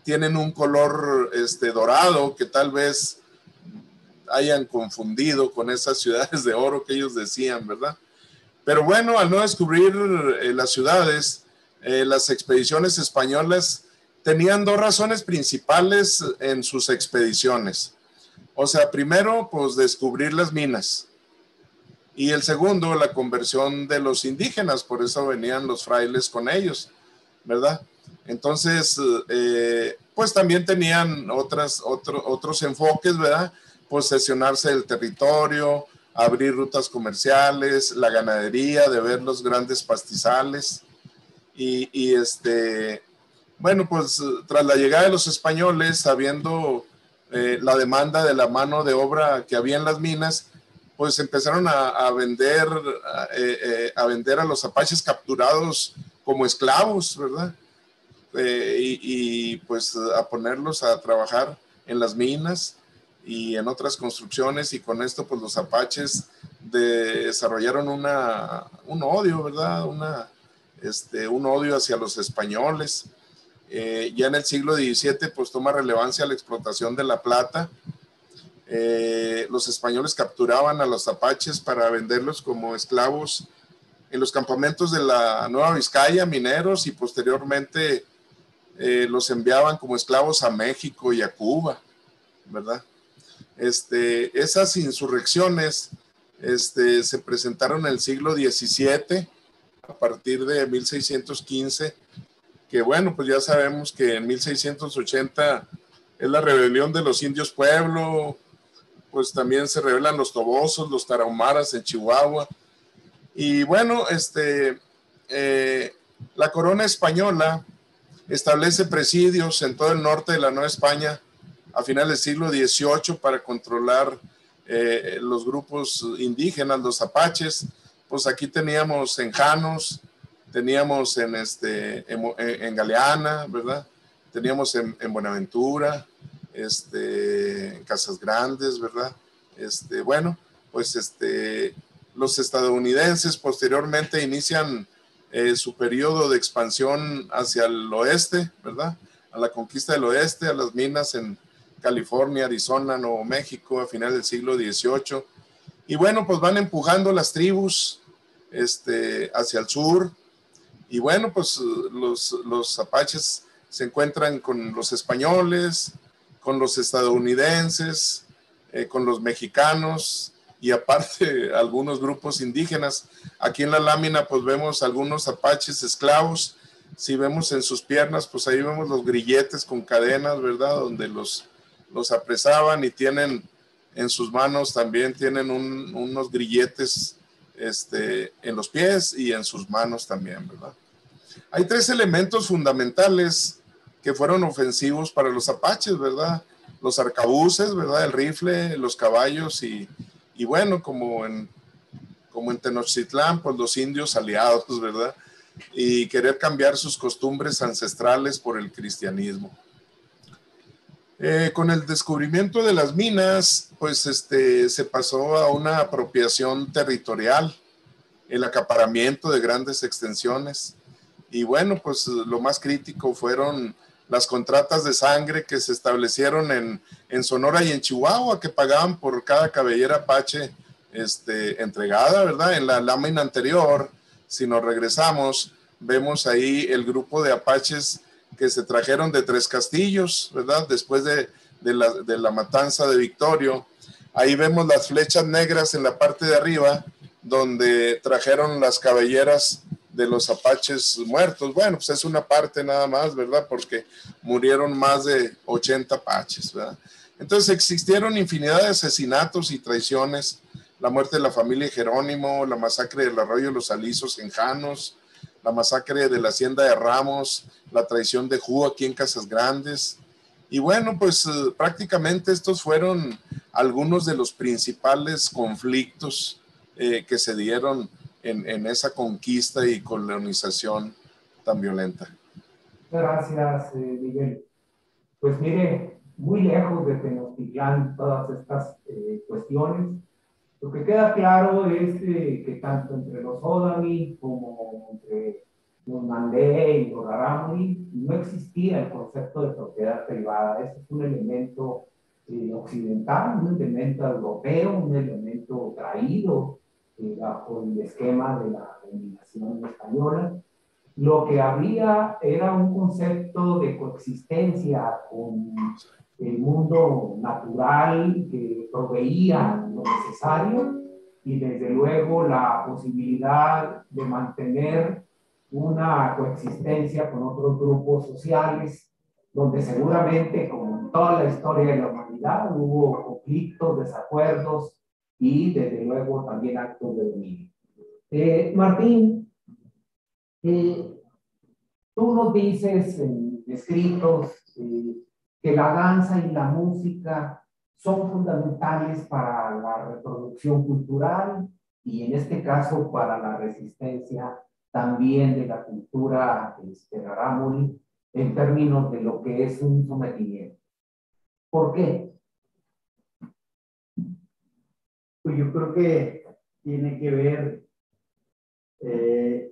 tienen un color este, dorado que tal vez hayan confundido con esas ciudades de oro que ellos decían, ¿verdad? Pero bueno, al no descubrir eh, las ciudades, eh, las expediciones españolas tenían dos razones principales en sus expediciones. O sea, primero, pues descubrir las minas. Y el segundo, la conversión de los indígenas, por eso venían los frailes con ellos, ¿verdad? Entonces, eh, pues también tenían otras, otro, otros enfoques, ¿verdad? Posesionarse del territorio, abrir rutas comerciales, la ganadería, de ver los grandes pastizales. Y, y este, bueno, pues tras la llegada de los españoles, sabiendo eh, la demanda de la mano de obra que había en las minas, pues empezaron a, a vender a, eh, a vender a los apaches capturados como esclavos, ¿verdad? Eh, y, y pues a ponerlos a trabajar en las minas y en otras construcciones, y con esto pues los apaches de, desarrollaron una, un odio, ¿verdad? Una, este, un odio hacia los españoles. Eh, ya en el siglo diecisiete pues toma relevancia la explotación de la plata. Eh, los españoles capturaban a los apaches para venderlos como esclavos en los campamentos de la Nueva Vizcaya, mineros, y posteriormente eh, los enviaban como esclavos a México y a Cuba, ¿verdad? Este, esas insurrecciones este, se presentaron en el siglo diecisiete, a partir de mil seiscientos quince, que bueno, pues ya sabemos que en mil seiscientos ochenta es la rebelión de los indios Pueblo, pues también se rebelan los tobosos, los tarahumaras en Chihuahua. Y bueno, este, eh, la corona española establece presidios en todo el norte de la Nueva España a finales del siglo dieciocho para controlar eh, los grupos indígenas, los apaches. Pues aquí teníamos en Janos, teníamos en, este, en, en Galeana, ¿verdad? Teníamos en, en Buenaventura, este, en Casas Grandes, ¿verdad? Este, bueno, pues este, los estadounidenses posteriormente inician eh, su periodo de expansión hacia el oeste, ¿verdad? A la conquista del oeste, a las minas en California, Arizona, Nuevo México, a finales del siglo dieciocho. Y bueno, pues van empujando las tribus este, hacia el sur. Y bueno, pues los, los apaches se encuentran con los españoles, con los estadounidenses, eh, con los mexicanos y aparte algunos grupos indígenas. Aquí en la lámina pues vemos algunos apaches esclavos. Si vemos en sus piernas, pues ahí vemos los grilletes con cadenas, ¿verdad? Donde los, los apresaban, y tienen en sus manos también tienen un, unos grilletes este, en los pies y en sus manos también, ¿verdad? Hay tres elementos fundamentales que fueron ofensivos para los apaches, ¿verdad? Los arcabuces, ¿verdad? El rifle, los caballos y, y bueno, como en, como en Tenochtitlán, pues los indios aliados, ¿verdad? Y querer cambiar sus costumbres ancestrales por el cristianismo. Eh, con el descubrimiento de las minas, pues este, se pasó a una apropiación territorial, el acaparamiento de grandes extensiones. Y bueno, pues lo más crítico fueron las contratas de sangre que se establecieron en, en Sonora y en Chihuahua, que pagaban por cada cabellera apache este, entregada, ¿verdad? En la lámina anterior, si nos regresamos, vemos ahí el grupo de apaches que se trajeron de Tres Castillos, ¿verdad? Después de, de, la, de la matanza de Victorio. Ahí vemos las flechas negras en la parte de arriba, donde trajeron las cabelleras de los apaches muertos. Bueno, pues es una parte nada más, ¿verdad? Porque murieron más de ochenta apaches, ¿verdad? Entonces existieron infinidad de asesinatos y traiciones, la muerte de la familia Jerónimo, la masacre del arroyo de los Alisos en Janos, la masacre de la hacienda de Ramos, la traición de Jú aquí en Casas Grandes. Y bueno, pues eh, prácticamente estos fueron algunos de los principales conflictos eh, que se dieron en, en esa conquista y colonización tan violenta. Gracias, eh, Miguel. Pues mire, muy lejos de Tenochtitlán todas estas eh, cuestiones. Lo que queda claro es eh, que tanto entre los Odami como entre los Mandé y los Rarámuri, no existía el concepto de propiedad privada. Ese es un elemento eh, occidental, un elemento europeo, un elemento traído eh, bajo el esquema de la dominación española. Lo que había era un concepto de coexistencia con el mundo natural que proveía lo necesario y desde luego la posibilidad de mantener una coexistencia con otros grupos sociales, donde seguramente, como en toda la historia de la humanidad, hubo conflictos, desacuerdos y desde luego también actos de dominio. Eh, Martín, eh, tú nos dices en escritos eh, que la danza y la música son fundamentales para la reproducción cultural y en este caso para la resistencia también de la cultura este, rarámuri en términos de lo que es un sometimiento. ¿Por qué? Pues yo creo que tiene que ver, eh,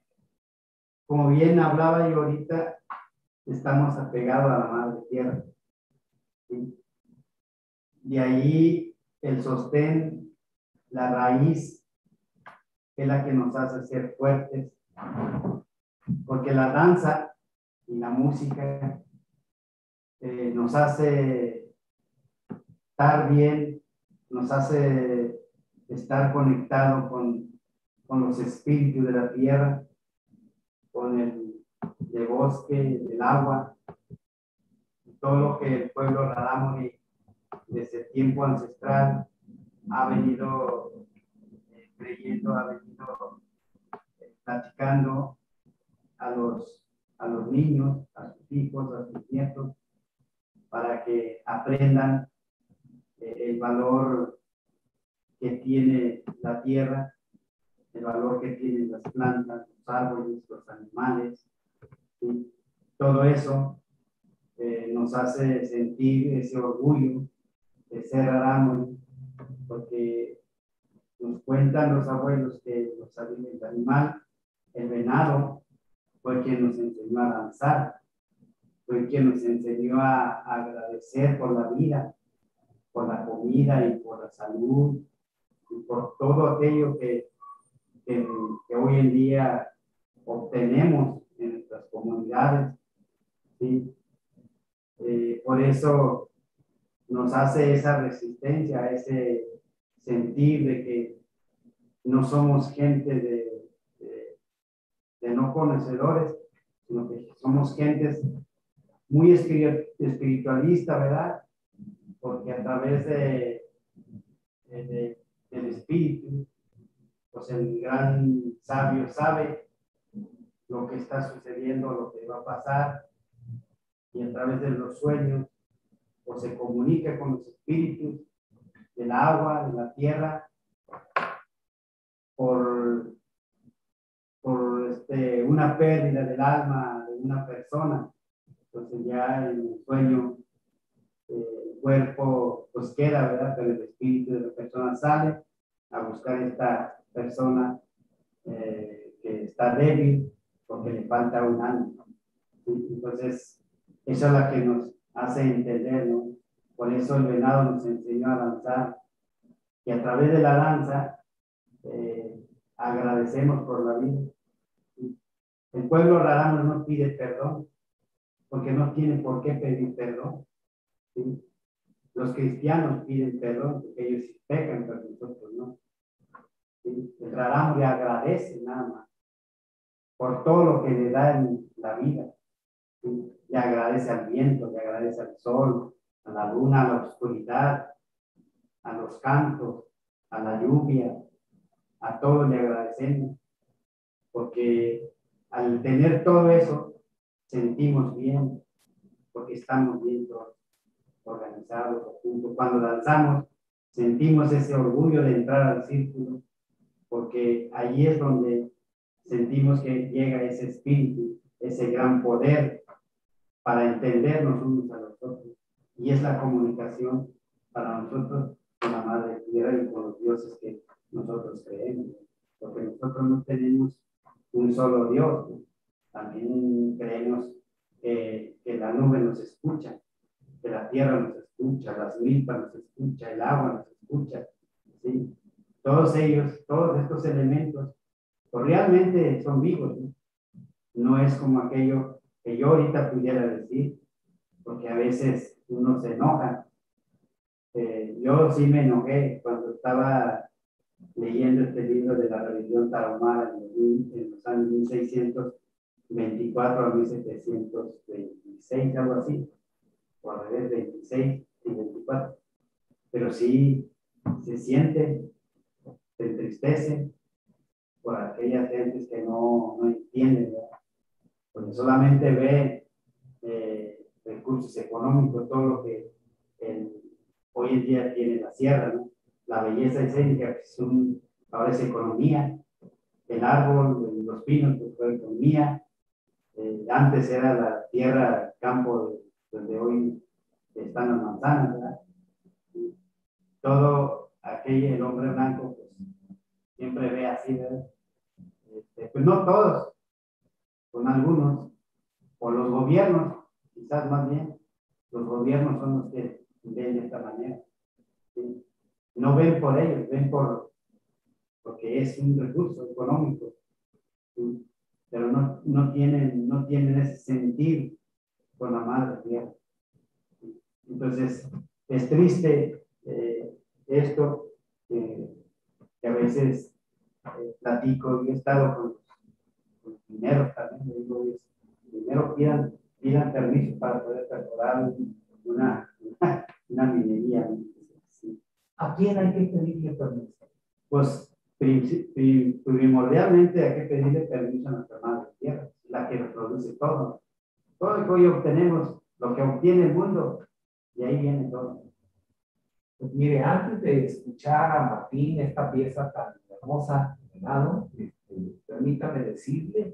como bien hablaba yo ahorita, estamos apegados a la madre tierra. ¿Sí? De ahí el sostén, la raíz, es la que nos hace ser fuertes. Porque la danza y la música eh, nos hace estar bien, nos hace estar conectados con, con los espíritus de la tierra, con el, el bosque, el agua, todo lo que el pueblo rarámuri desde tiempo ancestral ha venido eh, creyendo, ha venido eh, platicando a los, a los niños, a sus hijos, a sus nietos, para que aprendan eh, el valor que tiene la tierra, el valor que tienen las plantas, los árboles, los animales. ¿Sí? Todo eso eh, nos hace sentir ese orgullo de ser rarámuri, porque nos cuentan los abuelos que los, el animal, el venado, fue quien nos enseñó a danzar, fue quien nos enseñó a, a agradecer por la vida, por la comida y por la salud, y por todo aquello que, que, que hoy en día obtenemos en nuestras comunidades. ¿Sí? Eh, por eso nos hace esa resistencia, ese sentir de que no somos gente de, de, de no conocedores, sino que somos gentes muy espiritualista, ¿verdad? Porque a través de, de, de, del espíritu, pues el gran sabio sabe lo que está sucediendo, lo que va a pasar, y a través de los sueños, pues se comunica con los espíritus del agua, de la tierra, por, por este, una pérdida del alma de una persona. Entonces ya en el sueño eh, el cuerpo pues queda, ¿verdad? Pero el espíritu de la persona sale a buscar esta persona eh, que está débil porque le falta un alma. ¿Sí? Entonces, eso es la que nos hace entender, ¿no? Por eso el venado nos enseñó a danzar, y a través de la danza eh, agradecemos por la vida. ¿Sí? El pueblo rarámuri no pide perdón, porque no tiene por qué pedir perdón. ¿Sí? Los cristianos piden perdón, porque ellos sí pecan, pero nosotros no. ¿Sí? El rarámuri agradece nada más por todo lo que le da en la vida. ¿Sí? Le agradece al viento, le agradece al sol, a la luna, a la oscuridad, a los cantos, a la lluvia, a todo le agradecemos, porque al tener todo eso sentimos bien, porque estamos bien todos organizados juntos. Cuando danzamos sentimos ese orgullo de entrar al círculo, porque allí es donde sentimos que llega ese espíritu, ese gran poder para entendernos unos a los otros, y es la comunicación para nosotros con la Madre Tierra y con los dioses que nosotros creemos, porque nosotros no tenemos un solo Dios, también creemos que, que la nube nos escucha, que la tierra nos escucha, las milpas nos escucha, el agua nos escucha, ¿sí? Todos ellos, todos estos elementos, pues realmente son vivos, ¿no? No es como aquello que yo ahorita pudiera decir, porque a veces uno se enoja. Eh, yo sí me enojé cuando estaba leyendo este libro de la religión tarahumara en, en los años mil seiscientos veinticuatro a mil setecientos veintiséis, algo así, o al revés, veintiséis y veinticuatro. Pero sí se siente, se entristece por aquellas gentes que no, no entienden, ¿verdad? Porque solamente ve eh, recursos económicos, todo lo que el, hoy en día tiene la sierra, ¿no? La belleza escénica, pues, un, ahora es economía, el árbol, los pinos, pues fue economía, eh, antes era la tierra, campo, donde hoy están las manzanas, ¿verdad? Y todo aquello, el hombre blanco, pues siempre ve así, ¿verdad? Este, pues no todos, con algunos, o los gobiernos, quizás más bien, los gobiernos son los que ven de esta manera, ¿sí? No ven por ellos, ven por, porque es un recurso económico, ¿sí? Pero no, no, tienen, no tienen ese sentir con la madre tierra, ¿sí? Entonces, es triste eh, esto, eh, que a veces eh, platico, y he estado con, con los mineros también, le digo, primero pidan, pidan permiso para poder perforar una, una, una minería, ¿no? Sí. ¿A quién hay que pedirle permiso? Pues primordialmente hay que pedirle permiso a nuestra madre tierra, la que produce todo. Todo lo que hoy obtenemos, lo que obtiene el mundo, y ahí viene todo. Pues mire, antes de escuchar a Martín esta pieza tan hermosa, ¿no? Este, permítame decirle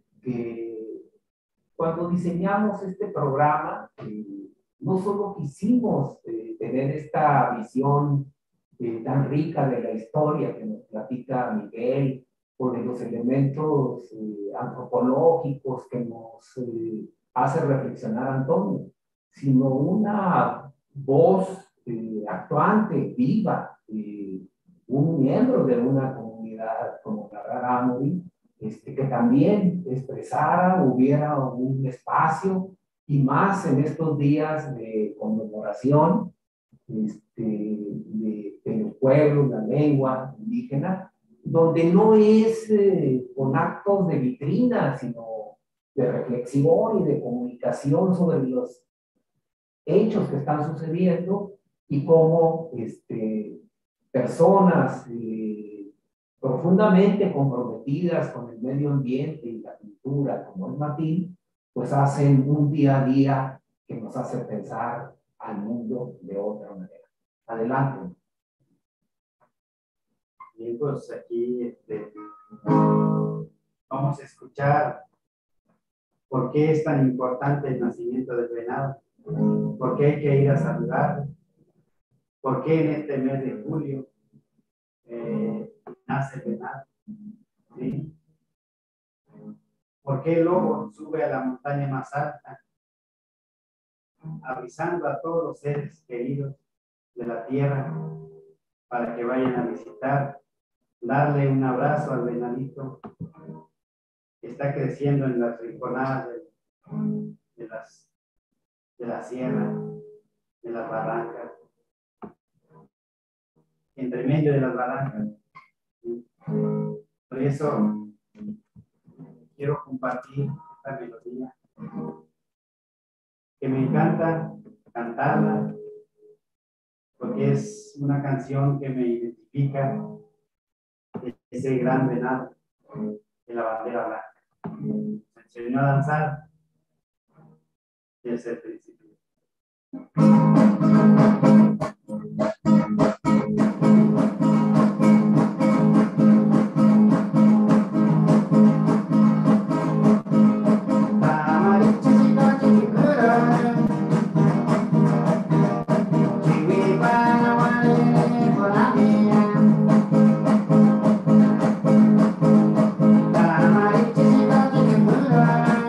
que cuando diseñamos este programa, eh, no solo quisimos eh, tener esta visión eh, tan rica de la historia que nos platica Miguel, o de los elementos eh, antropológicos que nos eh, hace reflexionar Antonio, sino una voz eh, actuante, viva, eh, un miembro de una comunidad como la Rarámuri, este, que también expresara, hubiera un espacio, y más en estos días de conmemoración este, de, de los pueblos, la lengua indígena, donde no es eh, con actos de vitrina, sino de reflexión y de comunicación sobre los hechos que están sucediendo y cómo este, personas eh, profundamente comprometidas con el medio ambiente y la cultura, como el Martín, pues hacen un día a día que nos hace pensar al mundo de otra manera. Adelante. Bien, pues aquí este, vamos a escuchar por qué es tan importante el nacimiento del venado, por qué hay que ir a saludar, por qué en este mes de julio eh, nace el venado, ¿sí? ¿Por qué el lobo sube a la montaña más alta, avisando a todos los seres queridos de la tierra para que vayan a visitar, darle un abrazo al venadito que está creciendo en las rinconadas de, de, las, de la sierra, de las barrancas, entre medio de las barrancas? Por eso quiero compartir esta melodía, que me encanta cantarla, porque es una canción que me identifica de ese gran venado de la bandera blanca. Me enseñó a danzar desde el principio. Bye.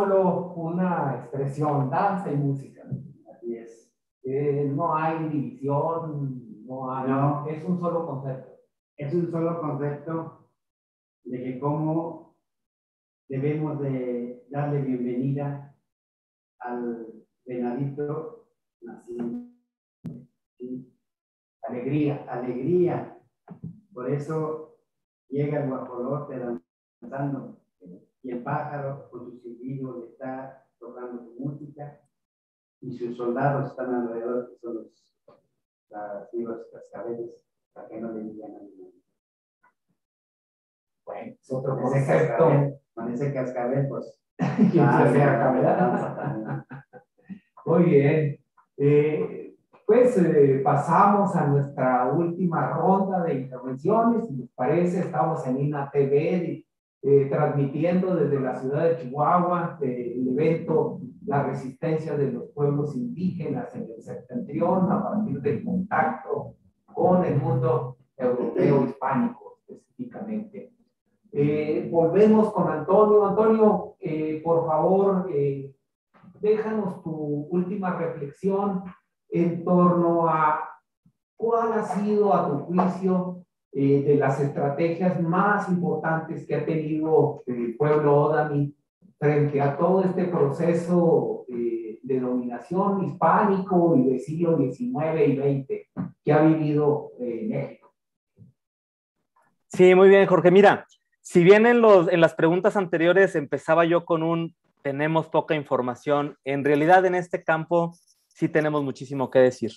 solo una expresión, danza y música. Así es. Eh, no hay división, no hay, No. es un solo concepto. Es un solo concepto de que cómo debemos de darle bienvenida al venadito nacido. ¿Sí? Alegría. Alegría. Por eso llega el guajolote danzando y el pájaro con su silbido le está tocando su música y sus soldados están alrededor, que son los, las, los cascabeles, para que no le digan a nadie. Bueno, es otro Con ese concepto. cascabel, con ese cascabel, pues. ¿Quién ah, se ya, acá? Muy bien. Eh, pues eh, pasamos a nuestra última ronda de intervenciones. Si les parece, estamos en INA T V, eh, transmitiendo desde la ciudad de Chihuahua eh, el evento La resistencia de los pueblos indígenas en el septentrión a partir del contacto con el mundo europeo hispánico específicamente. Eh, volvemos con Antonio. Antonio, eh, por favor, eh, déjanos tu última reflexión en torno a cuál ha sido, a tu juicio, eh, de las estrategias más importantes que ha tenido el pueblo Ódami frente a todo este proceso eh, de dominación hispánico y del siglo diecinueve y veinte que ha vivido eh, México. Sí, muy bien, Jorge. Mira, si bien en, los, en las preguntas anteriores empezaba yo con un tenemos poca información, en realidad en este campo sí tenemos muchísimo que decir.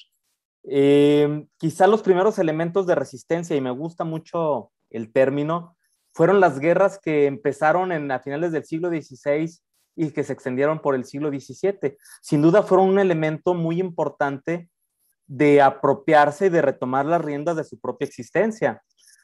Eh, quizá los primeros elementos de resistencia, y me gusta mucho el término, fueron las guerras que empezaron en, a finales del siglo dieciséis y que se extendieron por el siglo diecisiete. Sin duda fueron un elemento muy importante de apropiarse y de retomar las riendas de su propia existencia.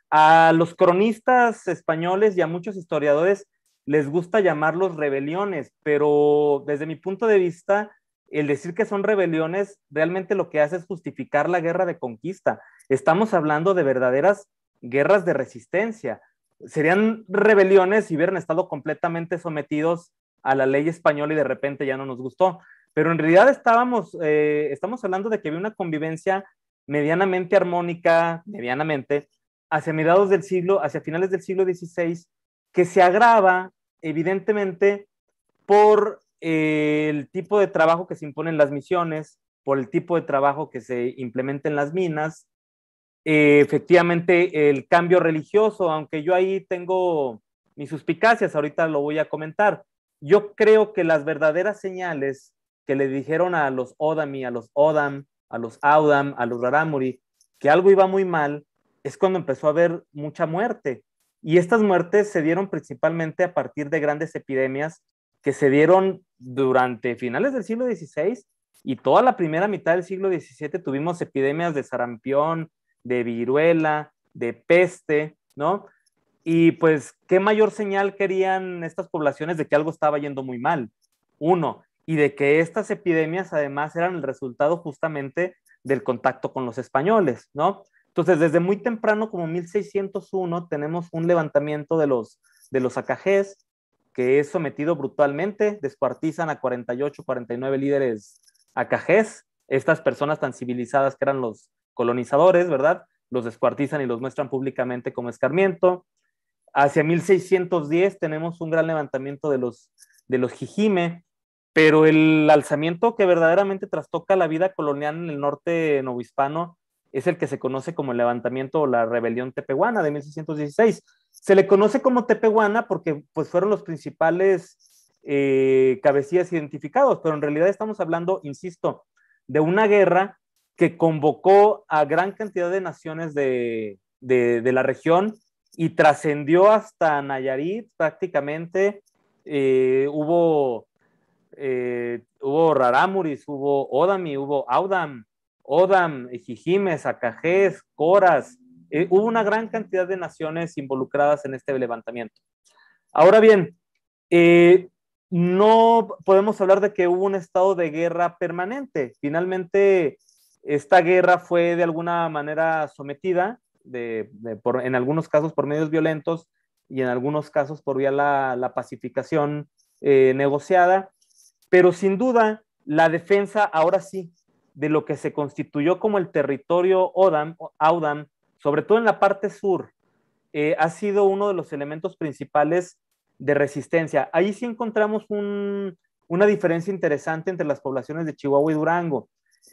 A los cronistas españoles y a muchos historiadores les gusta llamarlos rebeliones, pero desde mi punto de vista, el decir que son rebeliones realmente lo que hace es justificar la guerra de conquista. Estamos hablando de verdaderas guerras de resistencia. Serían rebeliones si hubieran estado completamente sometidos a la ley española y de repente ya no nos gustó. Pero en realidad estábamos, eh, estamos hablando de que había una convivencia medianamente armónica, medianamente, hacia mediados del siglo, hacia finales del siglo dieciséis, que se agrava evidentemente por eh, el tipo de trabajo que se impone en las misiones, por el tipo de trabajo que se implementa en las minas, eh, efectivamente el cambio religioso, aunque yo ahí tengo mis suspicacias, ahorita lo voy a comentar. Yo creo que las verdaderas señales que le dijeron a los Ódami, a los Odam, a los Audam, a los Rarámuri, que algo iba muy mal, es cuando empezó a haber mucha muerte. Y estas muertes se dieron principalmente a partir de grandes epidemias que se dieron durante finales del siglo dieciséis y toda la primera mitad del siglo diecisiete tuvimos epidemias de sarampión, de viruela, de peste, ¿no? Y pues, ¿qué mayor señal querían estas poblaciones de que algo estaba yendo muy mal? Uno, y de que estas epidemias además eran el resultado justamente del contacto con los españoles, ¿no? Entonces, desde muy temprano, como mil seiscientos uno, tenemos un levantamiento de los, de los acajés, que es sometido brutalmente, descuartizan a cuarenta y ocho, cuarenta y nueve líderes acajés, estas personas tan civilizadas que eran los colonizadores, ¿verdad? Los descuartizan y los muestran públicamente como escarmiento. Hacia mil seiscientos diez tenemos un gran levantamiento de los, de los Jijime, pero el alzamiento que verdaderamente trastoca la vida colonial en el norte novohispano es el que se conoce como el levantamiento o la rebelión tepehuana de mil seiscientos dieciséis. Se le conoce como tepehuana porque pues, fueron los principales eh, cabecillas identificados, pero en realidad estamos hablando, insisto, de una guerra que convocó a gran cantidad de naciones de, de, de la región y trascendió hasta Nayarit prácticamente. Eh, hubo, eh, hubo Rarámuris, hubo Ódami, hubo Audam, Odam, Jijimes, Acajés, Coras. Eh, hubo una gran cantidad de naciones involucradas en este levantamiento. Ahora bien, eh, no podemos hablar de que hubo un estado de guerra permanente. Finalmente, esta guerra fue de alguna manera sometida, de, de, por, en algunos casos por medios violentos y en algunos casos por vía la, la pacificación eh, negociada, pero sin duda la defensa ahora sí de lo que se constituyó como el territorio Odam, Audam, sobre todo en la parte sur, eh, ha sido uno de los elementos principales de resistencia. Ahí sí encontramos un, una diferencia interesante entre las poblaciones de Chihuahua y Durango.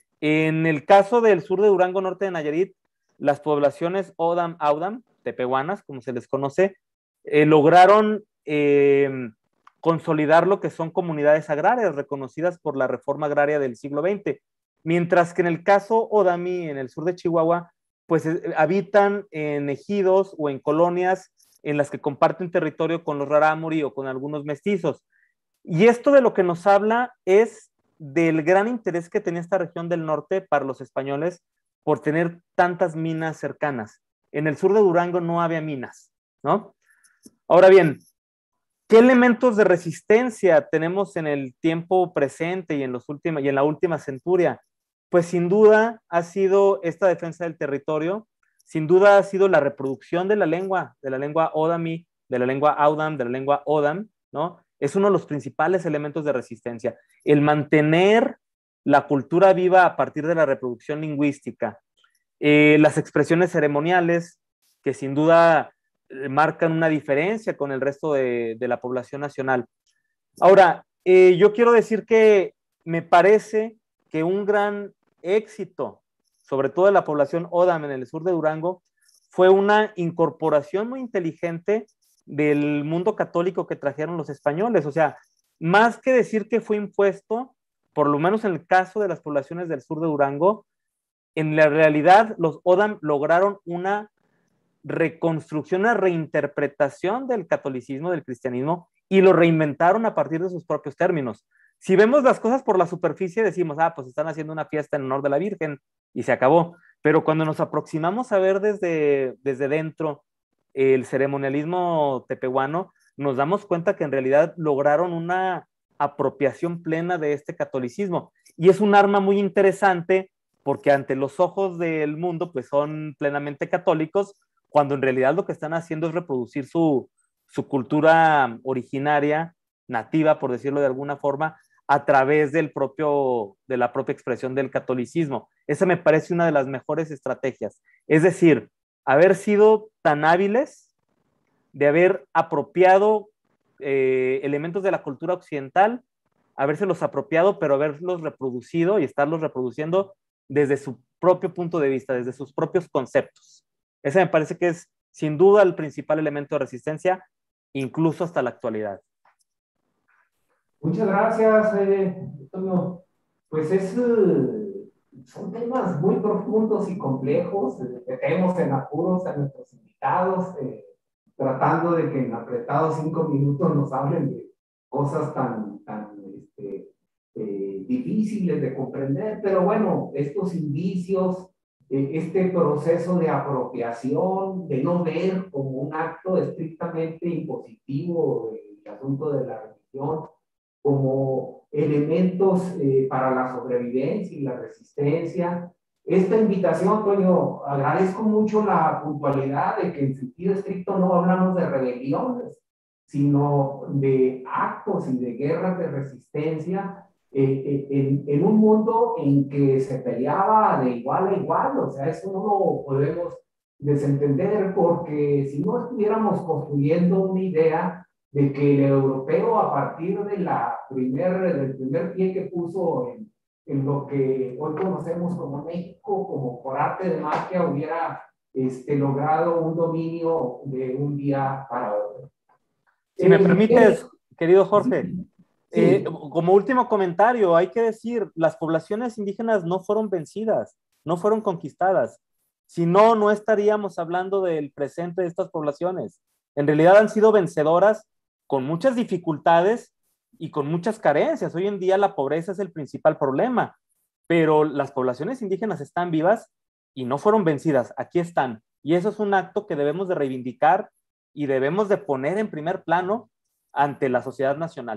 En el caso del sur de Durango, norte de Nayarit, las poblaciones Odam, Audam, tepehuanas, como se les conoce, eh, lograron eh, consolidar lo que son comunidades agrarias reconocidas por la reforma agraria del siglo veinte, mientras que en el caso Odami, en el sur de Chihuahua, pues eh, habitan en ejidos o en colonias en las que comparten territorio con los rarámuri o con algunos mestizos. Y esto de lo que nos habla es del gran interés que tenía esta región del norte para los españoles por tener tantas minas cercanas. En el sur de Durango no había minas, ¿no? Ahora bien, ¿qué elementos de resistencia tenemos en el tiempo presente y en, los últimos, y en la última centuria? Pues sin duda ha sido esta defensa del territorio, sin duda ha sido la reproducción de la lengua, de la lengua Odami, de la lengua Audam, de la lengua Odam, ¿no? Es uno de los principales elementos de resistencia. El mantener la cultura viva a partir de la reproducción lingüística. Eh, las expresiones ceremoniales, que sin duda eh, marcan una diferencia con el resto de, de la población nacional. Ahora, eh, yo quiero decir que me parece que un gran éxito, sobre todo de la población Odam en el sur de Durango, fue una incorporación muy inteligente del mundo católico que trajeron los españoles. O sea, más que decir que fue impuesto, por lo menos en el caso de las poblaciones del sur de Durango, en la realidad los Odam lograron una reconstrucción, una reinterpretación del catolicismo, del cristianismo, y lo reinventaron a partir de sus propios términos. Si vemos las cosas por la superficie, decimos, ah, pues están haciendo una fiesta en honor de la Virgen, y se acabó. Pero cuando nos aproximamos a ver desde, desde dentro el ceremonialismo tepehuano, nos damos cuenta que en realidad lograron una apropiación plena de este catolicismo. Y es un arma muy interesante porque ante los ojos del mundo pues son plenamente católicos, cuando en realidad lo que están haciendo es reproducir su, su cultura originaria, nativa, por decirlo de alguna forma, a través del propio, de la propia expresión del catolicismo. Esa me parece una de las mejores estrategias. Es decir, haber sido tan hábiles de haber apropiado eh, elementos de la cultura occidental, habérselos apropiado, pero haberlos reproducido y estarlos reproduciendo desde su propio punto de vista, desde sus propios conceptos. Ese me parece que es sin duda el principal elemento de resistencia, incluso hasta la actualidad. Muchas gracias, eh, Antonio. Pues es, eh, son temas muy profundos y complejos. Eh, metemos en apuros a nuestros invitados, eh, tratando de que en apretados cinco minutos nos hablen de cosas tan, tan este, eh, difíciles de comprender. Pero bueno, estos indicios, eh, este proceso de apropiación, de no ver como un acto estrictamente impositivo el asunto de la religión, como elementos eh, para la sobrevivencia y la resistencia. Esta invitación, Toño, agradezco mucho la puntualidad de que en sentido estricto no hablamos de rebeliones, sino de actos y de guerras de resistencia eh, en, en un mundo en que se peleaba de igual a igual. O sea, eso no lo podemos desentender, porque si no estuviéramos construyendo una idea de que el europeo, a partir de la primer, del primer pie que puso en, en lo que hoy conocemos como México, como por arte de magia, hubiera este, logrado un dominio de un día para otro. Si me permites, querido Jorge, sí. eh, como último comentario, hay que decir, las poblaciones indígenas no fueron vencidas, no fueron conquistadas. Si no, no estaríamos hablando del presente de estas poblaciones. En realidad han sido vencedoras con muchas dificultades y con muchas carencias. Hoy en día la pobreza es el principal problema, pero las poblaciones indígenas están vivas y no fueron vencidas, aquí están. Y eso es un acto que debemos de reivindicar y debemos de poner en primer plano ante la sociedad nacional.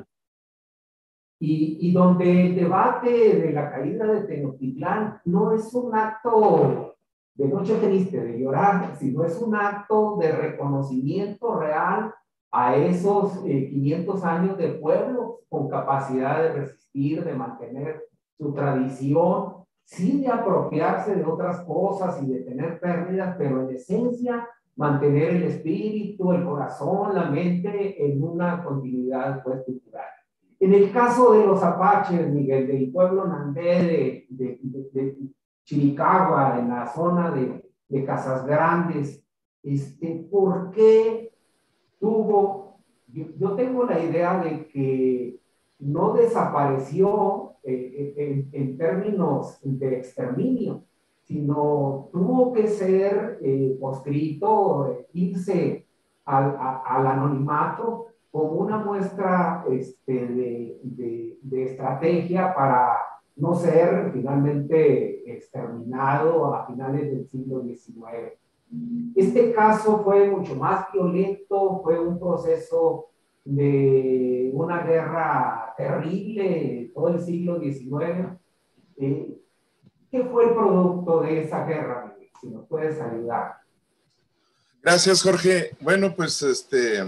Y, y donde el debate de la caída de Tenochtitlán no es un acto de noche triste, de llorar, sino es un acto de reconocimiento real a esos eh, quinientos años de pueblo con capacidad de resistir, de mantener su tradición, sin de apropiarse de otras cosas y de tener pérdidas, pero en esencia mantener el espíritu, el corazón, la mente en una continuidad pues, cultural. En el caso de los apaches, Miguel, del pueblo Nandé de, de, de, de Chiricahua, en la zona de, de Casas Grandes, este, ¿por qué tuvo? Yo, yo tengo la idea de que no desapareció eh, en, en términos de exterminio, sino tuvo que ser eh, proscrito, eh, irse al, a, al anonimato como una muestra este, de, de, de estrategia para no ser finalmente exterminado a finales del siglo diecinueve. Este caso fue mucho más violento, fue un proceso de una guerra terrible todo el siglo diecinueve. Eh, ¿Qué fue el producto de esa guerra, Miguel? Si nos puedes ayudar. Gracias, Jorge. Bueno, pues este,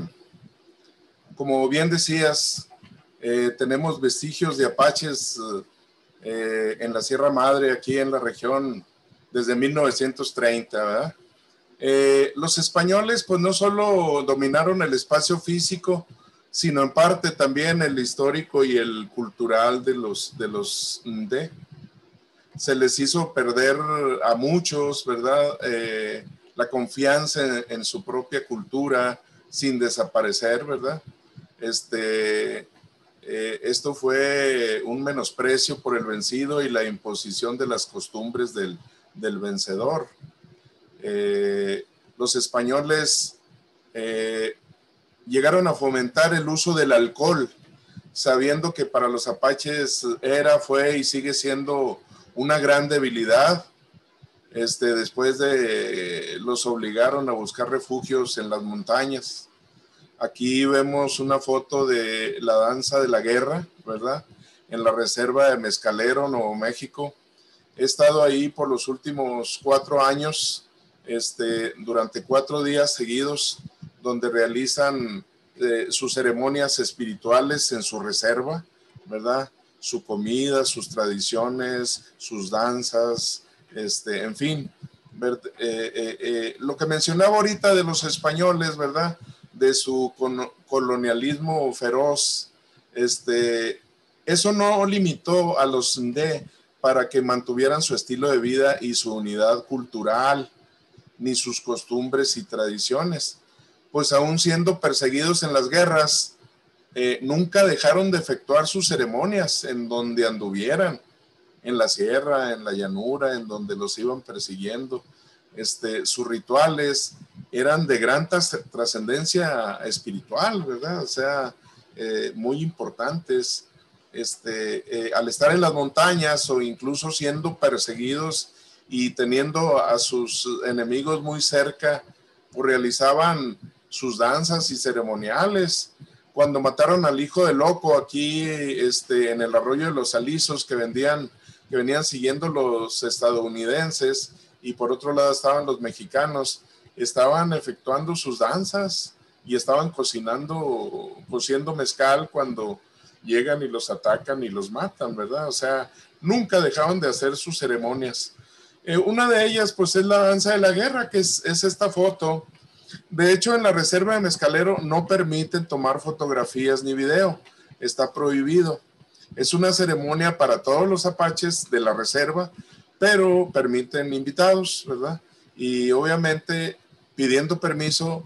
como bien decías, eh, tenemos vestigios de apaches eh, en la Sierra Madre, aquí en la región, desde mil novecientos treinta, ¿verdad? Eh, los españoles pues no solo dominaron el espacio físico, sino en parte también el histórico y el cultural de los de los Ndé. Se les hizo perder a muchos, ¿verdad? Eh, la confianza en, en su propia cultura sin desaparecer, ¿verdad? Este, eh, esto fue un menosprecio por el vencido y la imposición de las costumbres del, del vencedor. Eh, los españoles eh, llegaron a fomentar el uso del alcohol, sabiendo que para los apaches era, fue y sigue siendo una gran debilidad. Este, después de eh, los obligaron a buscar refugios en las montañas. Aquí vemos una foto de la danza de la guerra, ¿verdad? En la reserva de Mezcalero, Nuevo México. He estado ahí por los últimos cuatro años. Este, durante cuatro días seguidos, donde realizan eh, sus ceremonias espirituales en su reserva, ¿verdad? Su comida, sus tradiciones, sus danzas, este, en fin. Ver, eh, eh, eh, lo que mencionaba ahorita de los españoles, ¿verdad? De su colonialismo feroz, este, eso no limitó a los Ndé para que mantuvieran su estilo de vida y su unidad cultural, ni sus costumbres y tradiciones, pues aún siendo perseguidos en las guerras, eh, nunca dejaron de efectuar sus ceremonias en donde anduvieran, en la sierra, en la llanura, en donde los iban persiguiendo. Este, sus rituales eran de gran trascendencia espiritual, ¿verdad? O sea, eh, muy importantes. Este, eh, al estar en las montañas o incluso siendo perseguidos y teniendo a sus enemigos muy cerca, pues realizaban sus danzas y ceremoniales. Cuando mataron al hijo de Loco aquí este, en el arroyo de los Alizos, que, vendían, que venían siguiendo los estadounidenses, y por otro lado estaban los mexicanos, estaban efectuando sus danzas y estaban cocinando, cociendo mezcal cuando llegan y los atacan y los matan, ¿verdad? O sea, nunca dejaban de hacer sus ceremonias. Eh, una de ellas, pues, es la danza de la guerra, que es, es esta foto. De hecho, en la reserva de Mezcalero no permiten tomar fotografías ni video. Está prohibido. Es una ceremonia para todos los apaches de la reserva, pero permiten invitados, ¿verdad? Y obviamente, pidiendo permiso,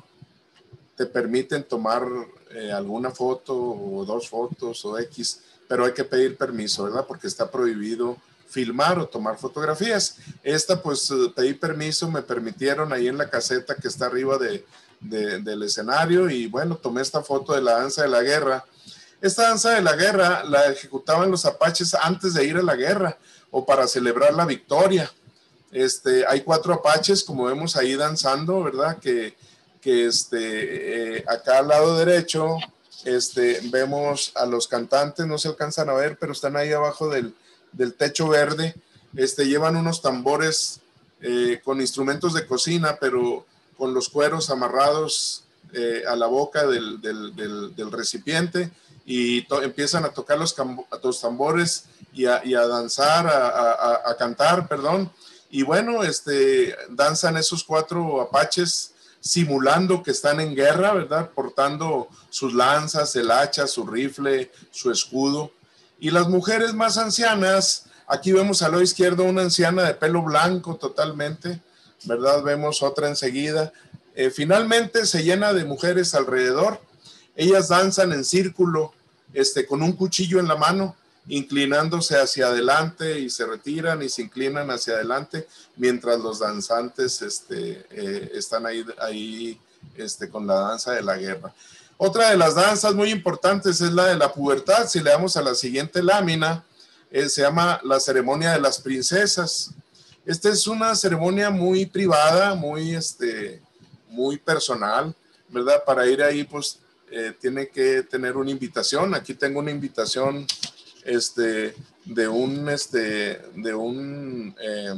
te permiten tomar eh, alguna foto o dos fotos o X, pero hay que pedir permiso, ¿verdad? Porque está prohibido filmar o tomar fotografías. Esta, pues, pedí permiso, me permitieron ahí en la caseta que está arriba de, de, del escenario, y bueno, tomé esta foto de la danza de la guerra. Esta danza de la guerra la ejecutaban los apaches antes de ir a la guerra o para celebrar la victoria. Este, hay cuatro apaches, como vemos ahí danzando, ¿verdad? Que, que este, eh, acá al lado derecho este, vemos a los cantantes, no se alcanzan a ver, pero están ahí abajo del del techo verde. Este, llevan unos tambores eh, con instrumentos de cocina, pero con los cueros amarrados eh, a la boca del, del, del, del recipiente y empiezan a tocar los, los tambores y a, y a danzar, a, a, a cantar, perdón. Y bueno, este, danzan esos cuatro apaches simulando que están en guerra, ¿verdad? Portando sus lanzas, el hacha, su rifle, su escudo. Y las mujeres más ancianas, aquí vemos a la izquierda una anciana de pelo blanco totalmente, ¿verdad? Vemos otra enseguida. Eh, finalmente se llena de mujeres alrededor. Ellas danzan en círculo, este, con un cuchillo en la mano, inclinándose hacia adelante y se retiran y se inclinan hacia adelante, mientras los danzantes este, eh, están ahí, ahí este, con la danza de la guerra. Otra de las danzas muy importantes es la de la pubertad. Si le damos a la siguiente lámina, eh, se llama la ceremonia de las princesas. Esta es una ceremonia muy privada, muy, este, muy personal, ¿verdad? Para ir ahí, pues, eh, tiene que tener una invitación. Aquí tengo una invitación este, de un, este, de un, eh,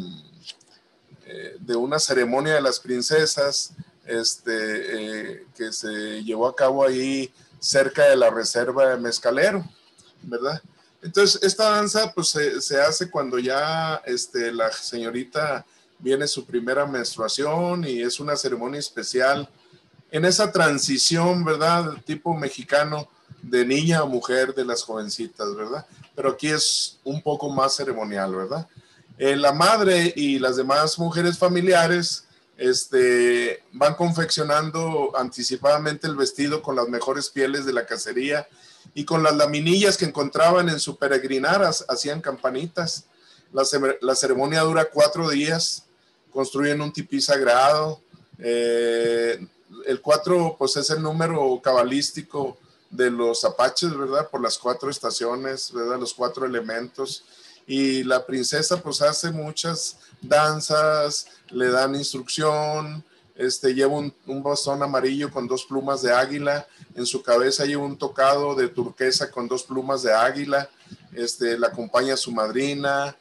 eh, de una ceremonia de las princesas, este, eh, que se llevó a cabo ahí cerca de la reserva de Mezcalero, ¿verdad? Entonces, esta danza pues se, se hace cuando ya este, la señorita viene su primera menstruación y es una ceremonia especial en esa transición, ¿verdad? Tipo mexicano de niña a mujer de las jovencitas, ¿verdad? Pero aquí es un poco más ceremonial, ¿verdad? Eh, la madre y las demás mujeres familiares este, van confeccionando anticipadamente el vestido con las mejores pieles de la cacería y con las laminillas que encontraban en su peregrinar, hacían campanitas. La, la ceremonia dura cuatro días, construyen un tipí sagrado. Eh, el cuatro, pues es el número cabalístico de los apaches, ¿verdad? Por las cuatro estaciones, ¿verdad? Los cuatro elementos. Y la princesa, pues hace muchas danzas, le dan instrucción, este, lleva un, un bastón amarillo con dos plumas de águila, en su cabeza lleva un tocado de turquesa con dos plumas de águila, este, la acompaña su madrina,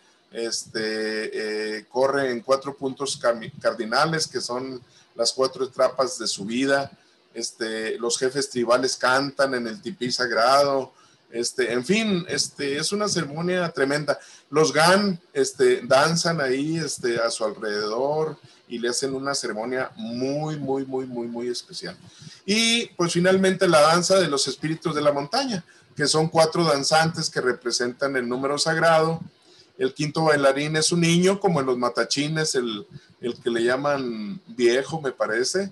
este, eh, corre en cuatro puntos cardinales, que son las cuatro etapas de su vida. Este, los jefes tribales cantan en el tipí sagrado. Este, en fin, este, es una ceremonia tremenda. Los Gan este, danzan ahí este, a su alrededor y le hacen una ceremonia muy, muy, muy, muy, muy especial. Y pues finalmente la danza de los espíritus de la montaña, que son cuatro danzantes que representan el número sagrado. El quinto bailarín es un niño, como en los matachines, el, el que le llaman viejo, me parece.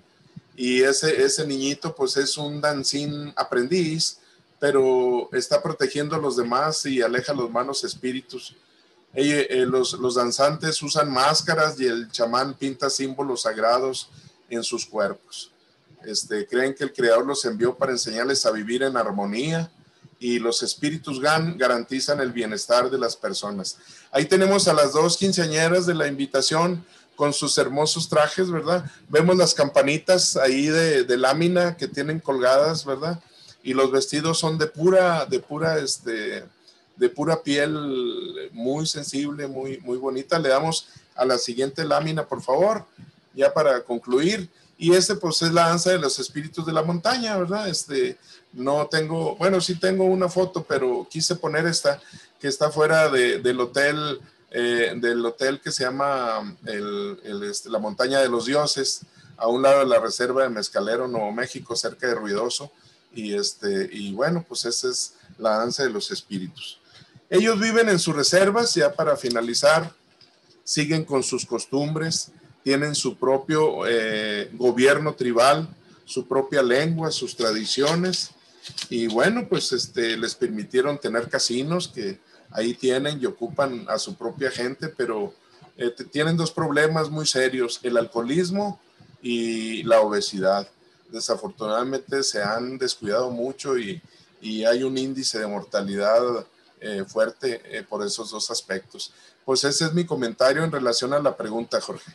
Y ese, ese niñito pues es un danzín aprendiz, pero está protegiendo a los demás y aleja a los malos espíritus. Eh, eh, los, los danzantes usan máscaras y el chamán pinta símbolos sagrados en sus cuerpos. Este, creen que el Creador los envió para enseñarles a vivir en armonía y los espíritus Gan garantizan el bienestar de las personas. Ahí tenemos a las dos quinceañeras de la invitación con sus hermosos trajes, ¿verdad? Vemos las campanitas ahí de, de lámina que tienen colgadas, ¿verdad? Y los vestidos son de pura, de pura, este, de pura piel muy sensible, muy, muy bonita. Le damos a la siguiente lámina, por favor, ya para concluir. Y este, pues, es la danza de los espíritus de la montaña, ¿verdad? Este, no tengo, bueno, sí tengo una foto, pero quise poner esta, que está fuera de, del hotel, eh, del hotel que se llama el, el, este, la Montaña de los Dioses, a un lado de la reserva de Mezcalero, Nuevo México, cerca de Ruidoso. Y, este, y bueno, pues esa es la danza de los espíritus. Ellos viven en sus reservas, ya para finalizar, siguen con sus costumbres, tienen su propio eh, gobierno tribal, su propia lengua, sus tradiciones, y bueno, pues este, les permitieron tener casinos que ahí tienen y ocupan a su propia gente, pero eh, tienen dos problemas muy serios, el alcoholismo y la obesidad. Desafortunadamente se han descuidado mucho y, y hay un índice de mortalidad eh, fuerte eh, por esos dos aspectos. Pues ese es mi comentario en relación a la pregunta, Jorge.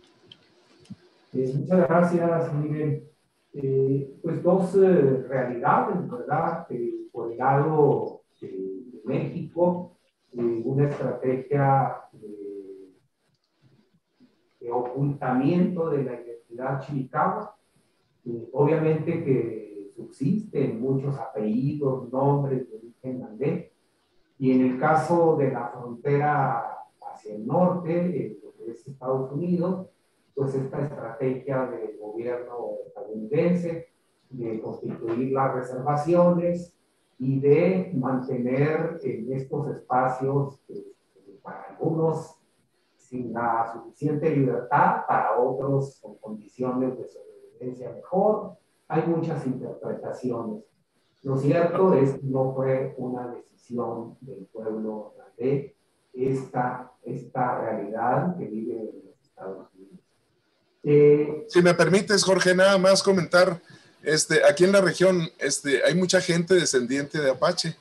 Eh, muchas gracias, Miguel. Eh, pues dos eh, realidades, ¿verdad? Eh, por el lado eh, de México, eh, una estrategia de, de ocultamiento de la identidad chiricahua, Eh, obviamente que subsisten muchos apellidos, nombres de origen andés, y en el caso de la frontera hacia el norte, eh, lo que es Estados Unidos, pues esta estrategia del gobierno estadounidense de constituir las reservaciones y de mantener en estos espacios, eh, para algunos sin la suficiente libertad, para otros con condiciones de sobrevivencia mejor. Hay muchas interpretaciones. Lo cierto es que no fue una decisión del pueblo de esta, esta realidad que vive en los Estados Unidos. Eh, si me permites, Jorge, nada más comentar, este, aquí en la región este, hay mucha gente descendiente de Apache,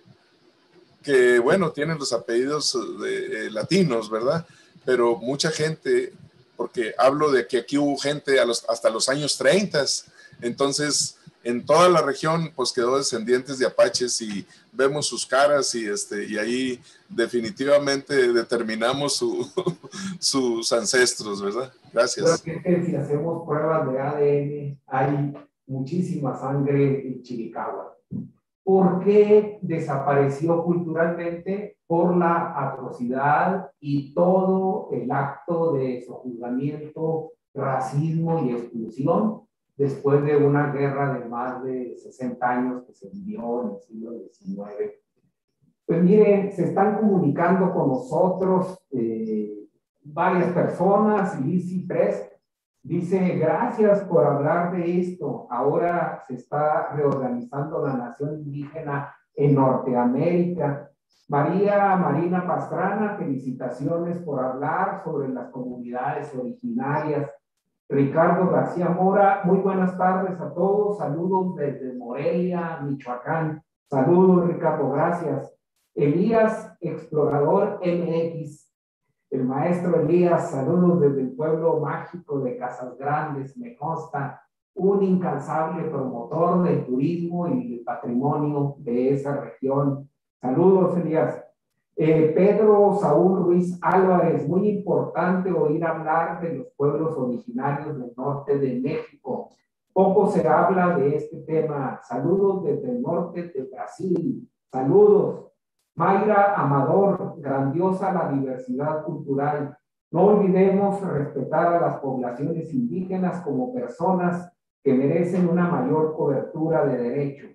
que bueno, tienen los apellidos de, eh, latinos, ¿verdad? Pero mucha gente, porque hablo de que aquí hubo gente a los, hasta los años treinta, entonces en toda la región pues quedó descendientes de apaches y vemos sus caras y, este, y ahí definitivamente determinamos su, sus ancestros, ¿verdad? Gracias. Realmente, si hacemos pruebas de A D N, hay muchísima sangre en Chiricahua. ¿Por qué desapareció culturalmente? Por la atrocidad y todo el acto de sojuzgamiento, racismo y exclusión después de una guerra de más de sesenta años que se vivió en el siglo diecinueve. Pues miren, se están comunicando con nosotros eh, varias personas. Lizzy Press dice: gracias por hablar de esto. Ahora se está reorganizando la nación indígena en Norteamérica. María Marina Pastrana, felicitaciones por hablar sobre las comunidades originarias. Ricardo García Mora, muy buenas tardes a todos. Saludos desde Morelia, Michoacán. Saludos, Ricardo, gracias. Elías Explorador M X, el maestro Elías, saludos desde el pueblo mágico de Casas Grandes, me consta, un incansable promotor del turismo y del patrimonio de esa región. Saludos, Elías. Eh, Pedro Saúl Ruiz Álvarez, muy importante oír hablar de los pueblos originarios del norte de México. Poco se habla de este tema. Saludos desde el norte de Brasil. Saludos. Mayra Amador, grandiosa la diversidad cultural. No olvidemos respetar a las poblaciones indígenas como personas que merecen una mayor cobertura de derechos.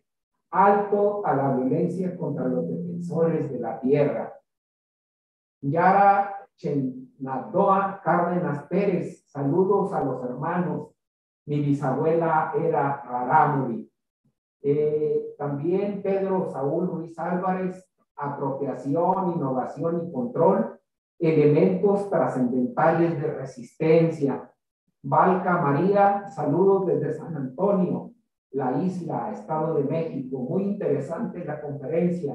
Alto a la violencia contra los defensores de la tierra. Yara Chenadoa Cárdenas Pérez, saludos a los hermanos. Mi bisabuela era Rarámuri. Eh, también Pedro Saúl Ruiz Álvarez, apropiación, innovación y control, elementos trascendentales de resistencia. Valca María, saludos desde San Antonio, la isla, Estado de México. Muy interesante la conferencia.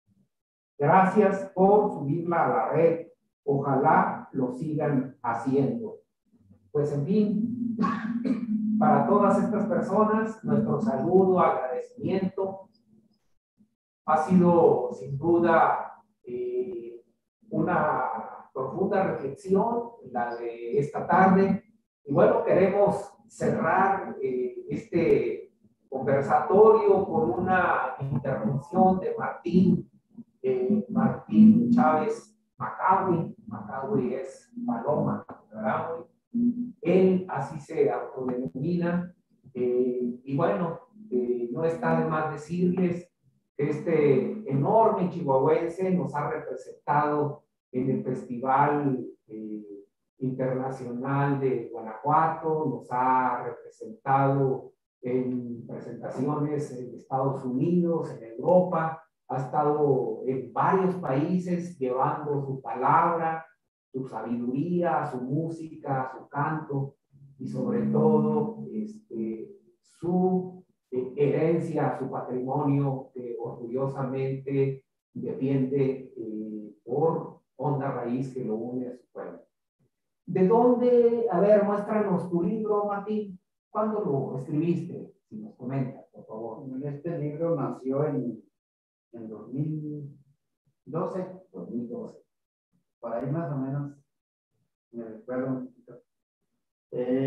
Gracias por subirla a la red. Ojalá lo sigan haciendo. Pues en fin, para todas estas personas, nuestro saludo, agradecimiento. Ha sido sin duda eh, una profunda reflexión la de esta tarde. Y bueno, queremos cerrar eh, este conversatorio con una intervención de Martín, eh, Martín Chávez Macahui. Macahui es Paloma, ¿verdad? Él así se autodenomina. Eh, y bueno, eh, no está de más decirles que este enorme chihuahuense nos ha representado en el Festival eh, Internacional de Guanajuato, nos ha representado en presentaciones en Estados Unidos, en Europa, ha estado en varios países llevando su palabra, su sabiduría, su música, su canto y sobre todo este, su eh, herencia, su patrimonio que orgullosamente defiende eh, por honda raíz que lo une a su pueblo. ¿De dónde? A ver, muéstranos tu libro, Martín. ¿Cuándo lo escribiste? Si nos comentas, por favor. Este libro nació en, en dos mil doce. dos mil doce. Por ahí más o menos, me recuerdo un poquito. Eh,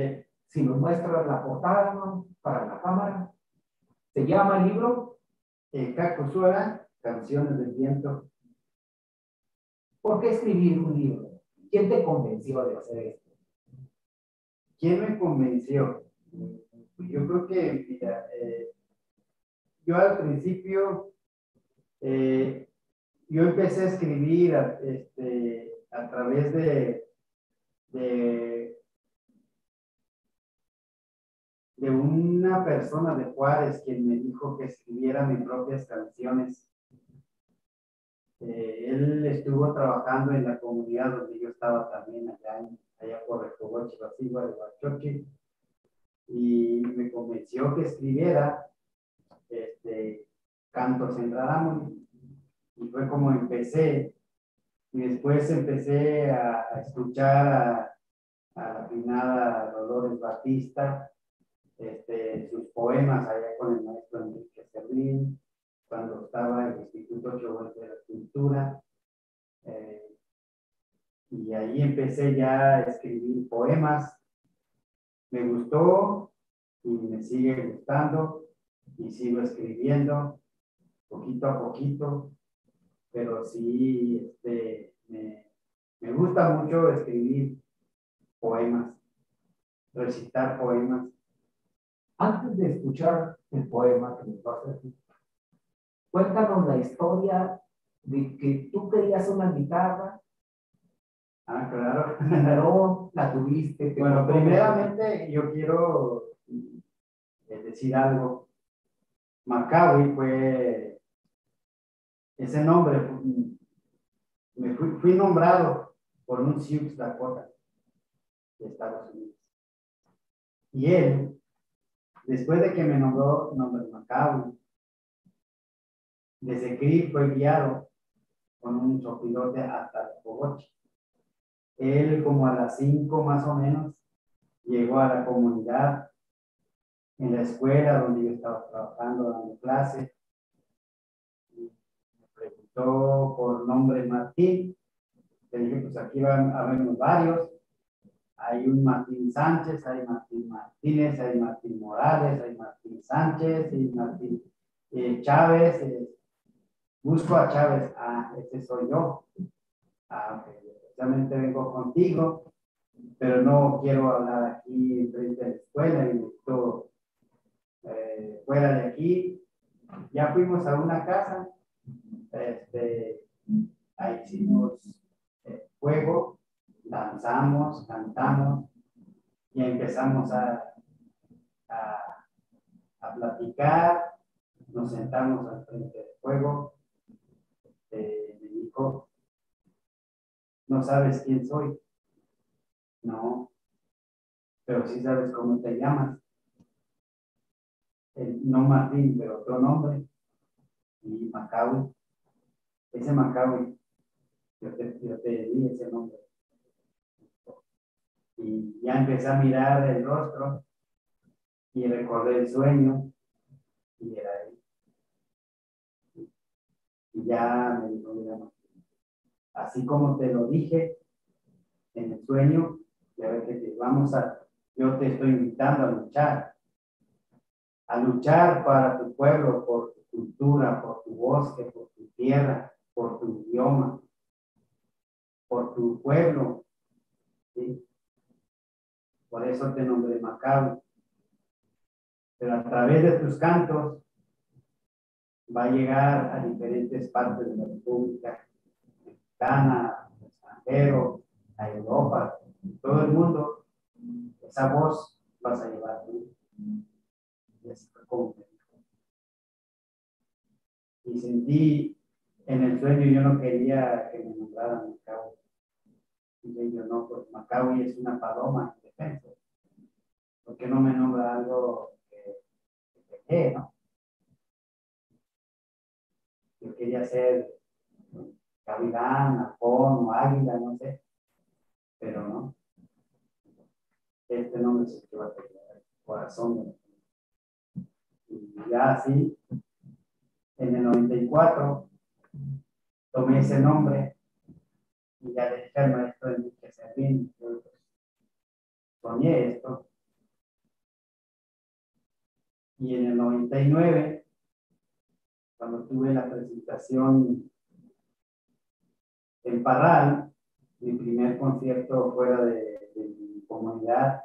si nos muestras la portada, ¿no? Para la cámara. ¿Se llama el libro? Eh, Kakusura, Canciones del Viento. ¿Por qué escribir un libro? ¿Quién te convenció de hacer esto? ¿Quién me convenció? Yo creo que, mira, eh, yo al principio, eh, yo empecé a escribir a, este, a través de, de, de una persona de Juárez quien me dijo que escribiera mis propias canciones. Eh, él estuvo trabajando en la comunidad donde yo estaba también, allá, allá por Recoboche, Basigua de Huachochi, y me convenció que escribiera este, cantos en Rarámuri, y fue como empecé. Y después empecé a, a escuchar a, a la finada Dolores Batista, este, sus poemas allá con el maestro Enrique Servín, cuando estaba en el Instituto Choboy de la Cultura. Eh, y ahí empecé ya a escribir poemas. Me gustó y me sigue gustando y sigo escribiendo poquito a poquito, pero sí este, me, me gusta mucho escribir poemas, recitar poemas. Antes de escuchar el poema que nos vas a decir, cuéntanos la historia de que tú querías una guitarra. Ah, claro. Primero la tuviste. Bueno, primeramente yo quiero decir algo. Macawi fue, ese nombre, me fui, fui nombrado por un Sioux Dakota de Estados Unidos. Y él, después de que me nombró nombre Macawi, desde que fue guiado con un sopilote hasta Recoboche. Él, como a las cinco más o menos, llegó a la comunidad, en la escuela donde yo estaba trabajando, dando clase. Y me preguntó por nombre Martín. Le dije, pues aquí van a vernos varios. Hay un Martín Sánchez, hay Martín Martínez, hay Martín Morales, hay Martín Sánchez y Martín eh, Chávez. Eh, busco a Chávez. Ah, ese soy yo. Ah, ok. Precisamente vengo contigo, pero no quiero hablar aquí frente a la escuela y necesito eh, fuera de aquí. Ya fuimos a una casa, este, ahí hicimos eh, juego, danzamos, cantamos y empezamos a, a, a platicar. Nos sentamos al frente del fuego. Eh, me dijo, ¿no sabes quién soy? No, pero sí sabes cómo te llamas. El, no Martín, pero otro nombre. Y Macawi. Ese Macawi, yo te, yo te di ese nombre. Y ya empecé a mirar el rostro y recordé el sueño y era él. Y ya me dijo, mira, así como te lo dije en el sueño, ya ves que te vamos a, yo te estoy invitando a luchar, a luchar para tu pueblo, por tu cultura, por tu bosque, por tu tierra, por tu idioma, por tu pueblo, ¿sí? Por eso te nombré Macawi. Pero a través de tus cantos va a llegar a diferentes partes de la República Mexicana, al extranjero, a Europa, todo el mundo. Esa voz vas a llevar tú. Y así fue como me dijo. Y sentí en el sueño, yo no quería que me nombraran Macawi. Y yo no, pues Macawi es una paloma en defensa. ¿Por qué no me nombra algo que, que, que no? Yo quería ser Gavilán, Halcón o Águila, no sé, pero no. Este nombre es el que va a tener el corazón. Y ya así, en el noventa y cuatro, tomé ese nombre y ya le dije al maestro Enrique Servín, yo pues, soñé esto, Y en el noventa y nueve, cuando tuve la presentación en Parral, mi primer concierto fuera de, de mi comunidad,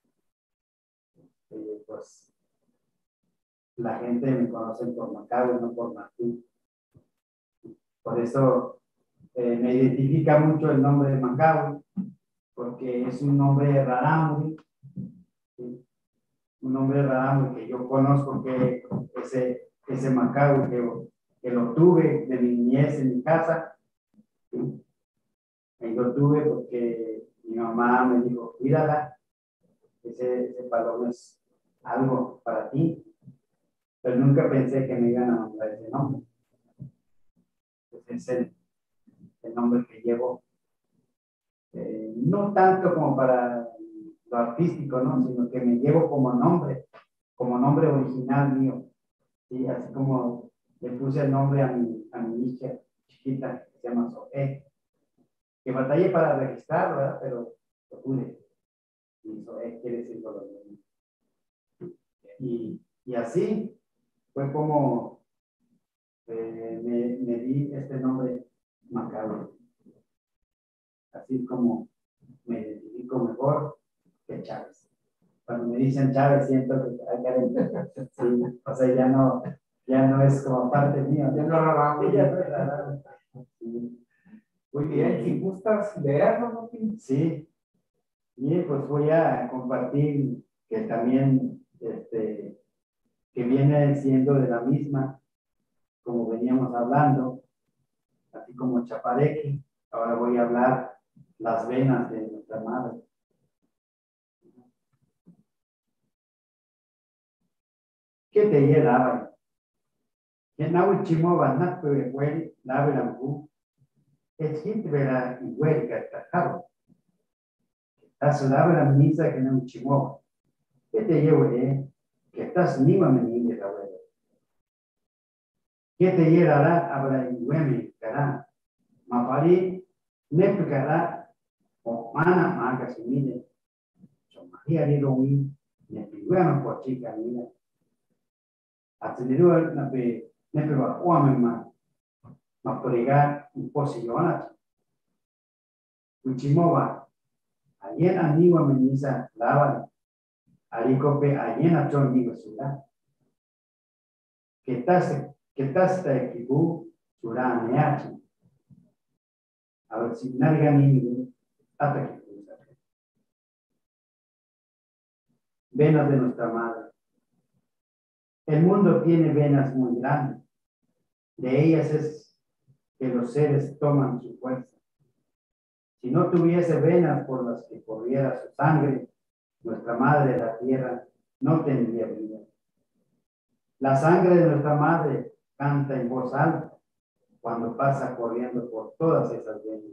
eh, pues la gente me conoce por Macabre, no por Martín. Por eso eh, me identifica mucho el nombre de Macabre, porque es un nombre rarámuri, ¿sí? Un nombre rarámuri que yo conozco, que ese, ese Macabre que, que lo tuve de mi niñez en mi casa, ¿sí? Y lo tuve porque mi mamá me dijo, cuídala, ese, ese paloma es algo para ti, pero nunca pensé que me iban a nombrar ese nombre. Pues es el, el nombre que llevo, eh, no tanto como para lo artístico, ¿no? Sino que me llevo como nombre, como nombre original mío, ¿sí? Así como le puse el nombre a mi, a mi hija chiquita, que se llama Zoé, que batallé para registrarlo, ¿verdad? Pero lo pude. Y Zoé quiere decir colombiano. Y, y así fue como eh, me, me di este nombre Macabre. Así como me identifico mejor que Chávez. Cuando me dicen Chávez, siento que hay que sí, o sea, ya no, ya no es como parte mía. Ya no raro. Sí, ya no es raro. Sí. Muy bien, si gustas leerlo, ¿no? Sí. Y pues voy a compartir que también, este, que viene siendo de la misma, como veníamos hablando, así como Chapareque. Ahora voy a hablar las venas de nuestra madre. ¿Qué te lleva? Que no chimova na pe huel la velambu. Es gente vera y huel que atacado. Estás la vera misa que no chimova. ¿Qué te lleva, eh? Que estás ni va a venir de la huela. ¿Qué te llevará a ver y hueme cara? Mapari, nepcara, o mana maga se mide. Son magia de romi, nepihuema por chica mira. Aceleró na pe, nepiwa huame ma, maporiga, un posillona. Uchimova, ayer aniwa menisa lava, aricope, ayer a chon digo sula. Que estás, que estás de equipo, sura neachi. A ver si nadie ni hasta que venas de nuestra madre. El mundo tiene venas muy grandes. De ellas es que los seres toman su fuerza. Si no tuviese venas por las que corriera su sangre, nuestra madre de la tierra no tendría vida. La sangre de nuestra madre canta en voz alta cuando pasa corriendo por todas esas venas.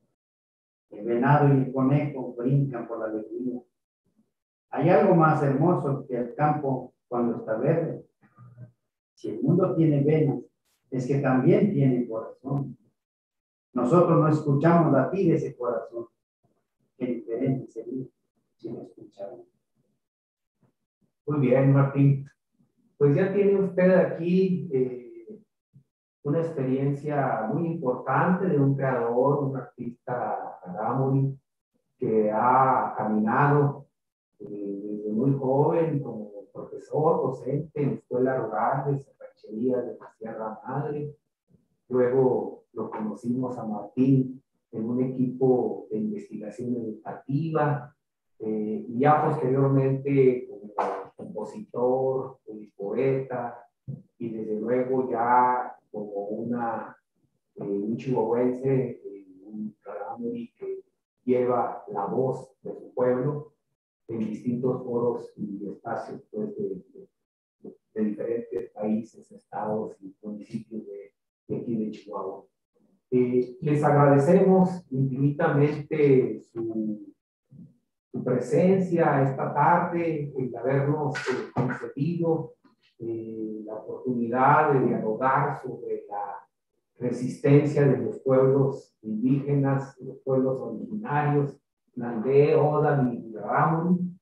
El venado y el conejo brincan por la alegría. Hay algo más hermoso que el campo cuando está verde. Si el mundo tiene venas, es que también tiene corazón. Nosotros no escuchamos latir ese corazón. Qué diferente sería si lo escucháramos. Muy bien, Martín. Pues ya tiene usted aquí eh, una experiencia muy importante de un creador, un artista rarámuri, que ha caminado eh, desde muy joven como profesor, docente en escuelas rurales, en rancherías de la Sierra Madre. Luego lo conocimos a Martín en un equipo de investigación educativa, eh, y ya posteriormente como compositor, como poeta, y desde luego ya como una, eh, un chihuahuense, eh, un rarámuri que lleva la voz de su pueblo en distintos foros y espacios pues, de, de, de diferentes países, estados y municipios de, de aquí de Chihuahua. Eh, les agradecemos infinitamente su, su presencia esta tarde, el habernos eh, concedido eh, la oportunidad de dialogar sobre la resistencia de los pueblos indígenas, los pueblos originarios, Nandé, Oda y Rarámuri.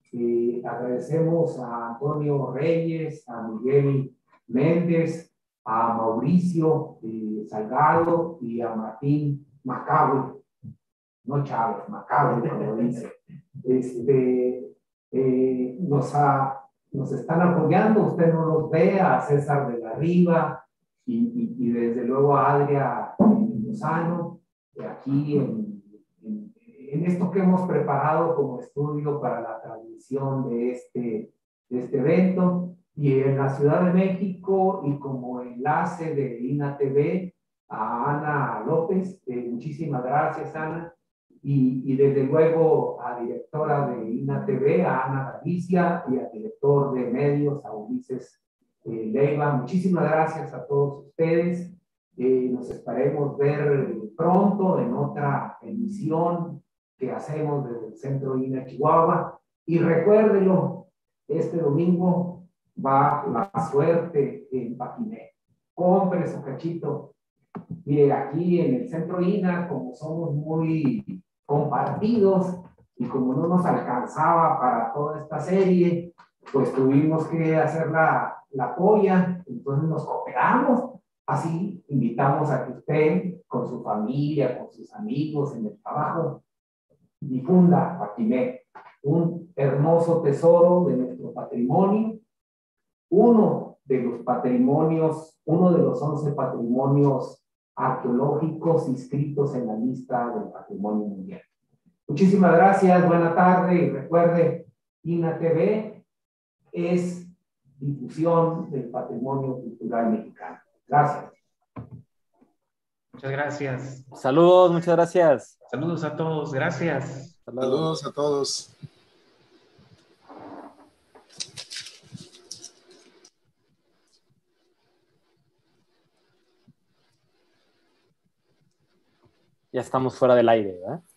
Eh, agradecemos a Antonio Reyes, a Miguel Méndez, a Mauricio eh, Salgado y a Martín Macabre, no Chávez, Macabre, como dice. Este, eh, nos, ha, nos están apoyando, usted no los ve, a César de la Riva y, y, y desde luego a Adria Lozano, aquí en, en, en esto que hemos preparado como estudio para la transmisión de este, de este evento, y en la Ciudad de México y como enlace de INA T V a Ana López. Eh, muchísimas gracias, Ana. Y, y desde luego a directora de INA T V, a Ana Galicia, y al director de medios, a Ulises eh, Leiva. Muchísimas gracias a todos ustedes. Eh, nos esperemos ver pronto en otra emisión que hacemos desde el Centro INA Chihuahua. Y recuérdenlo, este domingo va la suerte en Paquiné. Compre su cachito. Mire, aquí en el Centro INA, como somos muy compartidos y como no nos alcanzaba para toda esta serie, pues tuvimos que hacer la, la polla, entonces nos cooperamos. Así invitamos a que usted, con su familia, con sus amigos, en el trabajo, difunda Paquiné, un hermoso tesoro de nuestro patrimonio, uno de los patrimonios, uno de los once patrimonios arqueológicos inscritos en la lista del patrimonio mundial. Muchísimas gracias, buena tarde, y recuerde, INA T V es difusión del patrimonio cultural mexicano. Gracias. Muchas gracias. Saludos, muchas gracias. Saludos a todos, gracias. Saludos a todos. Ya estamos fuera del aire, ¿verdad?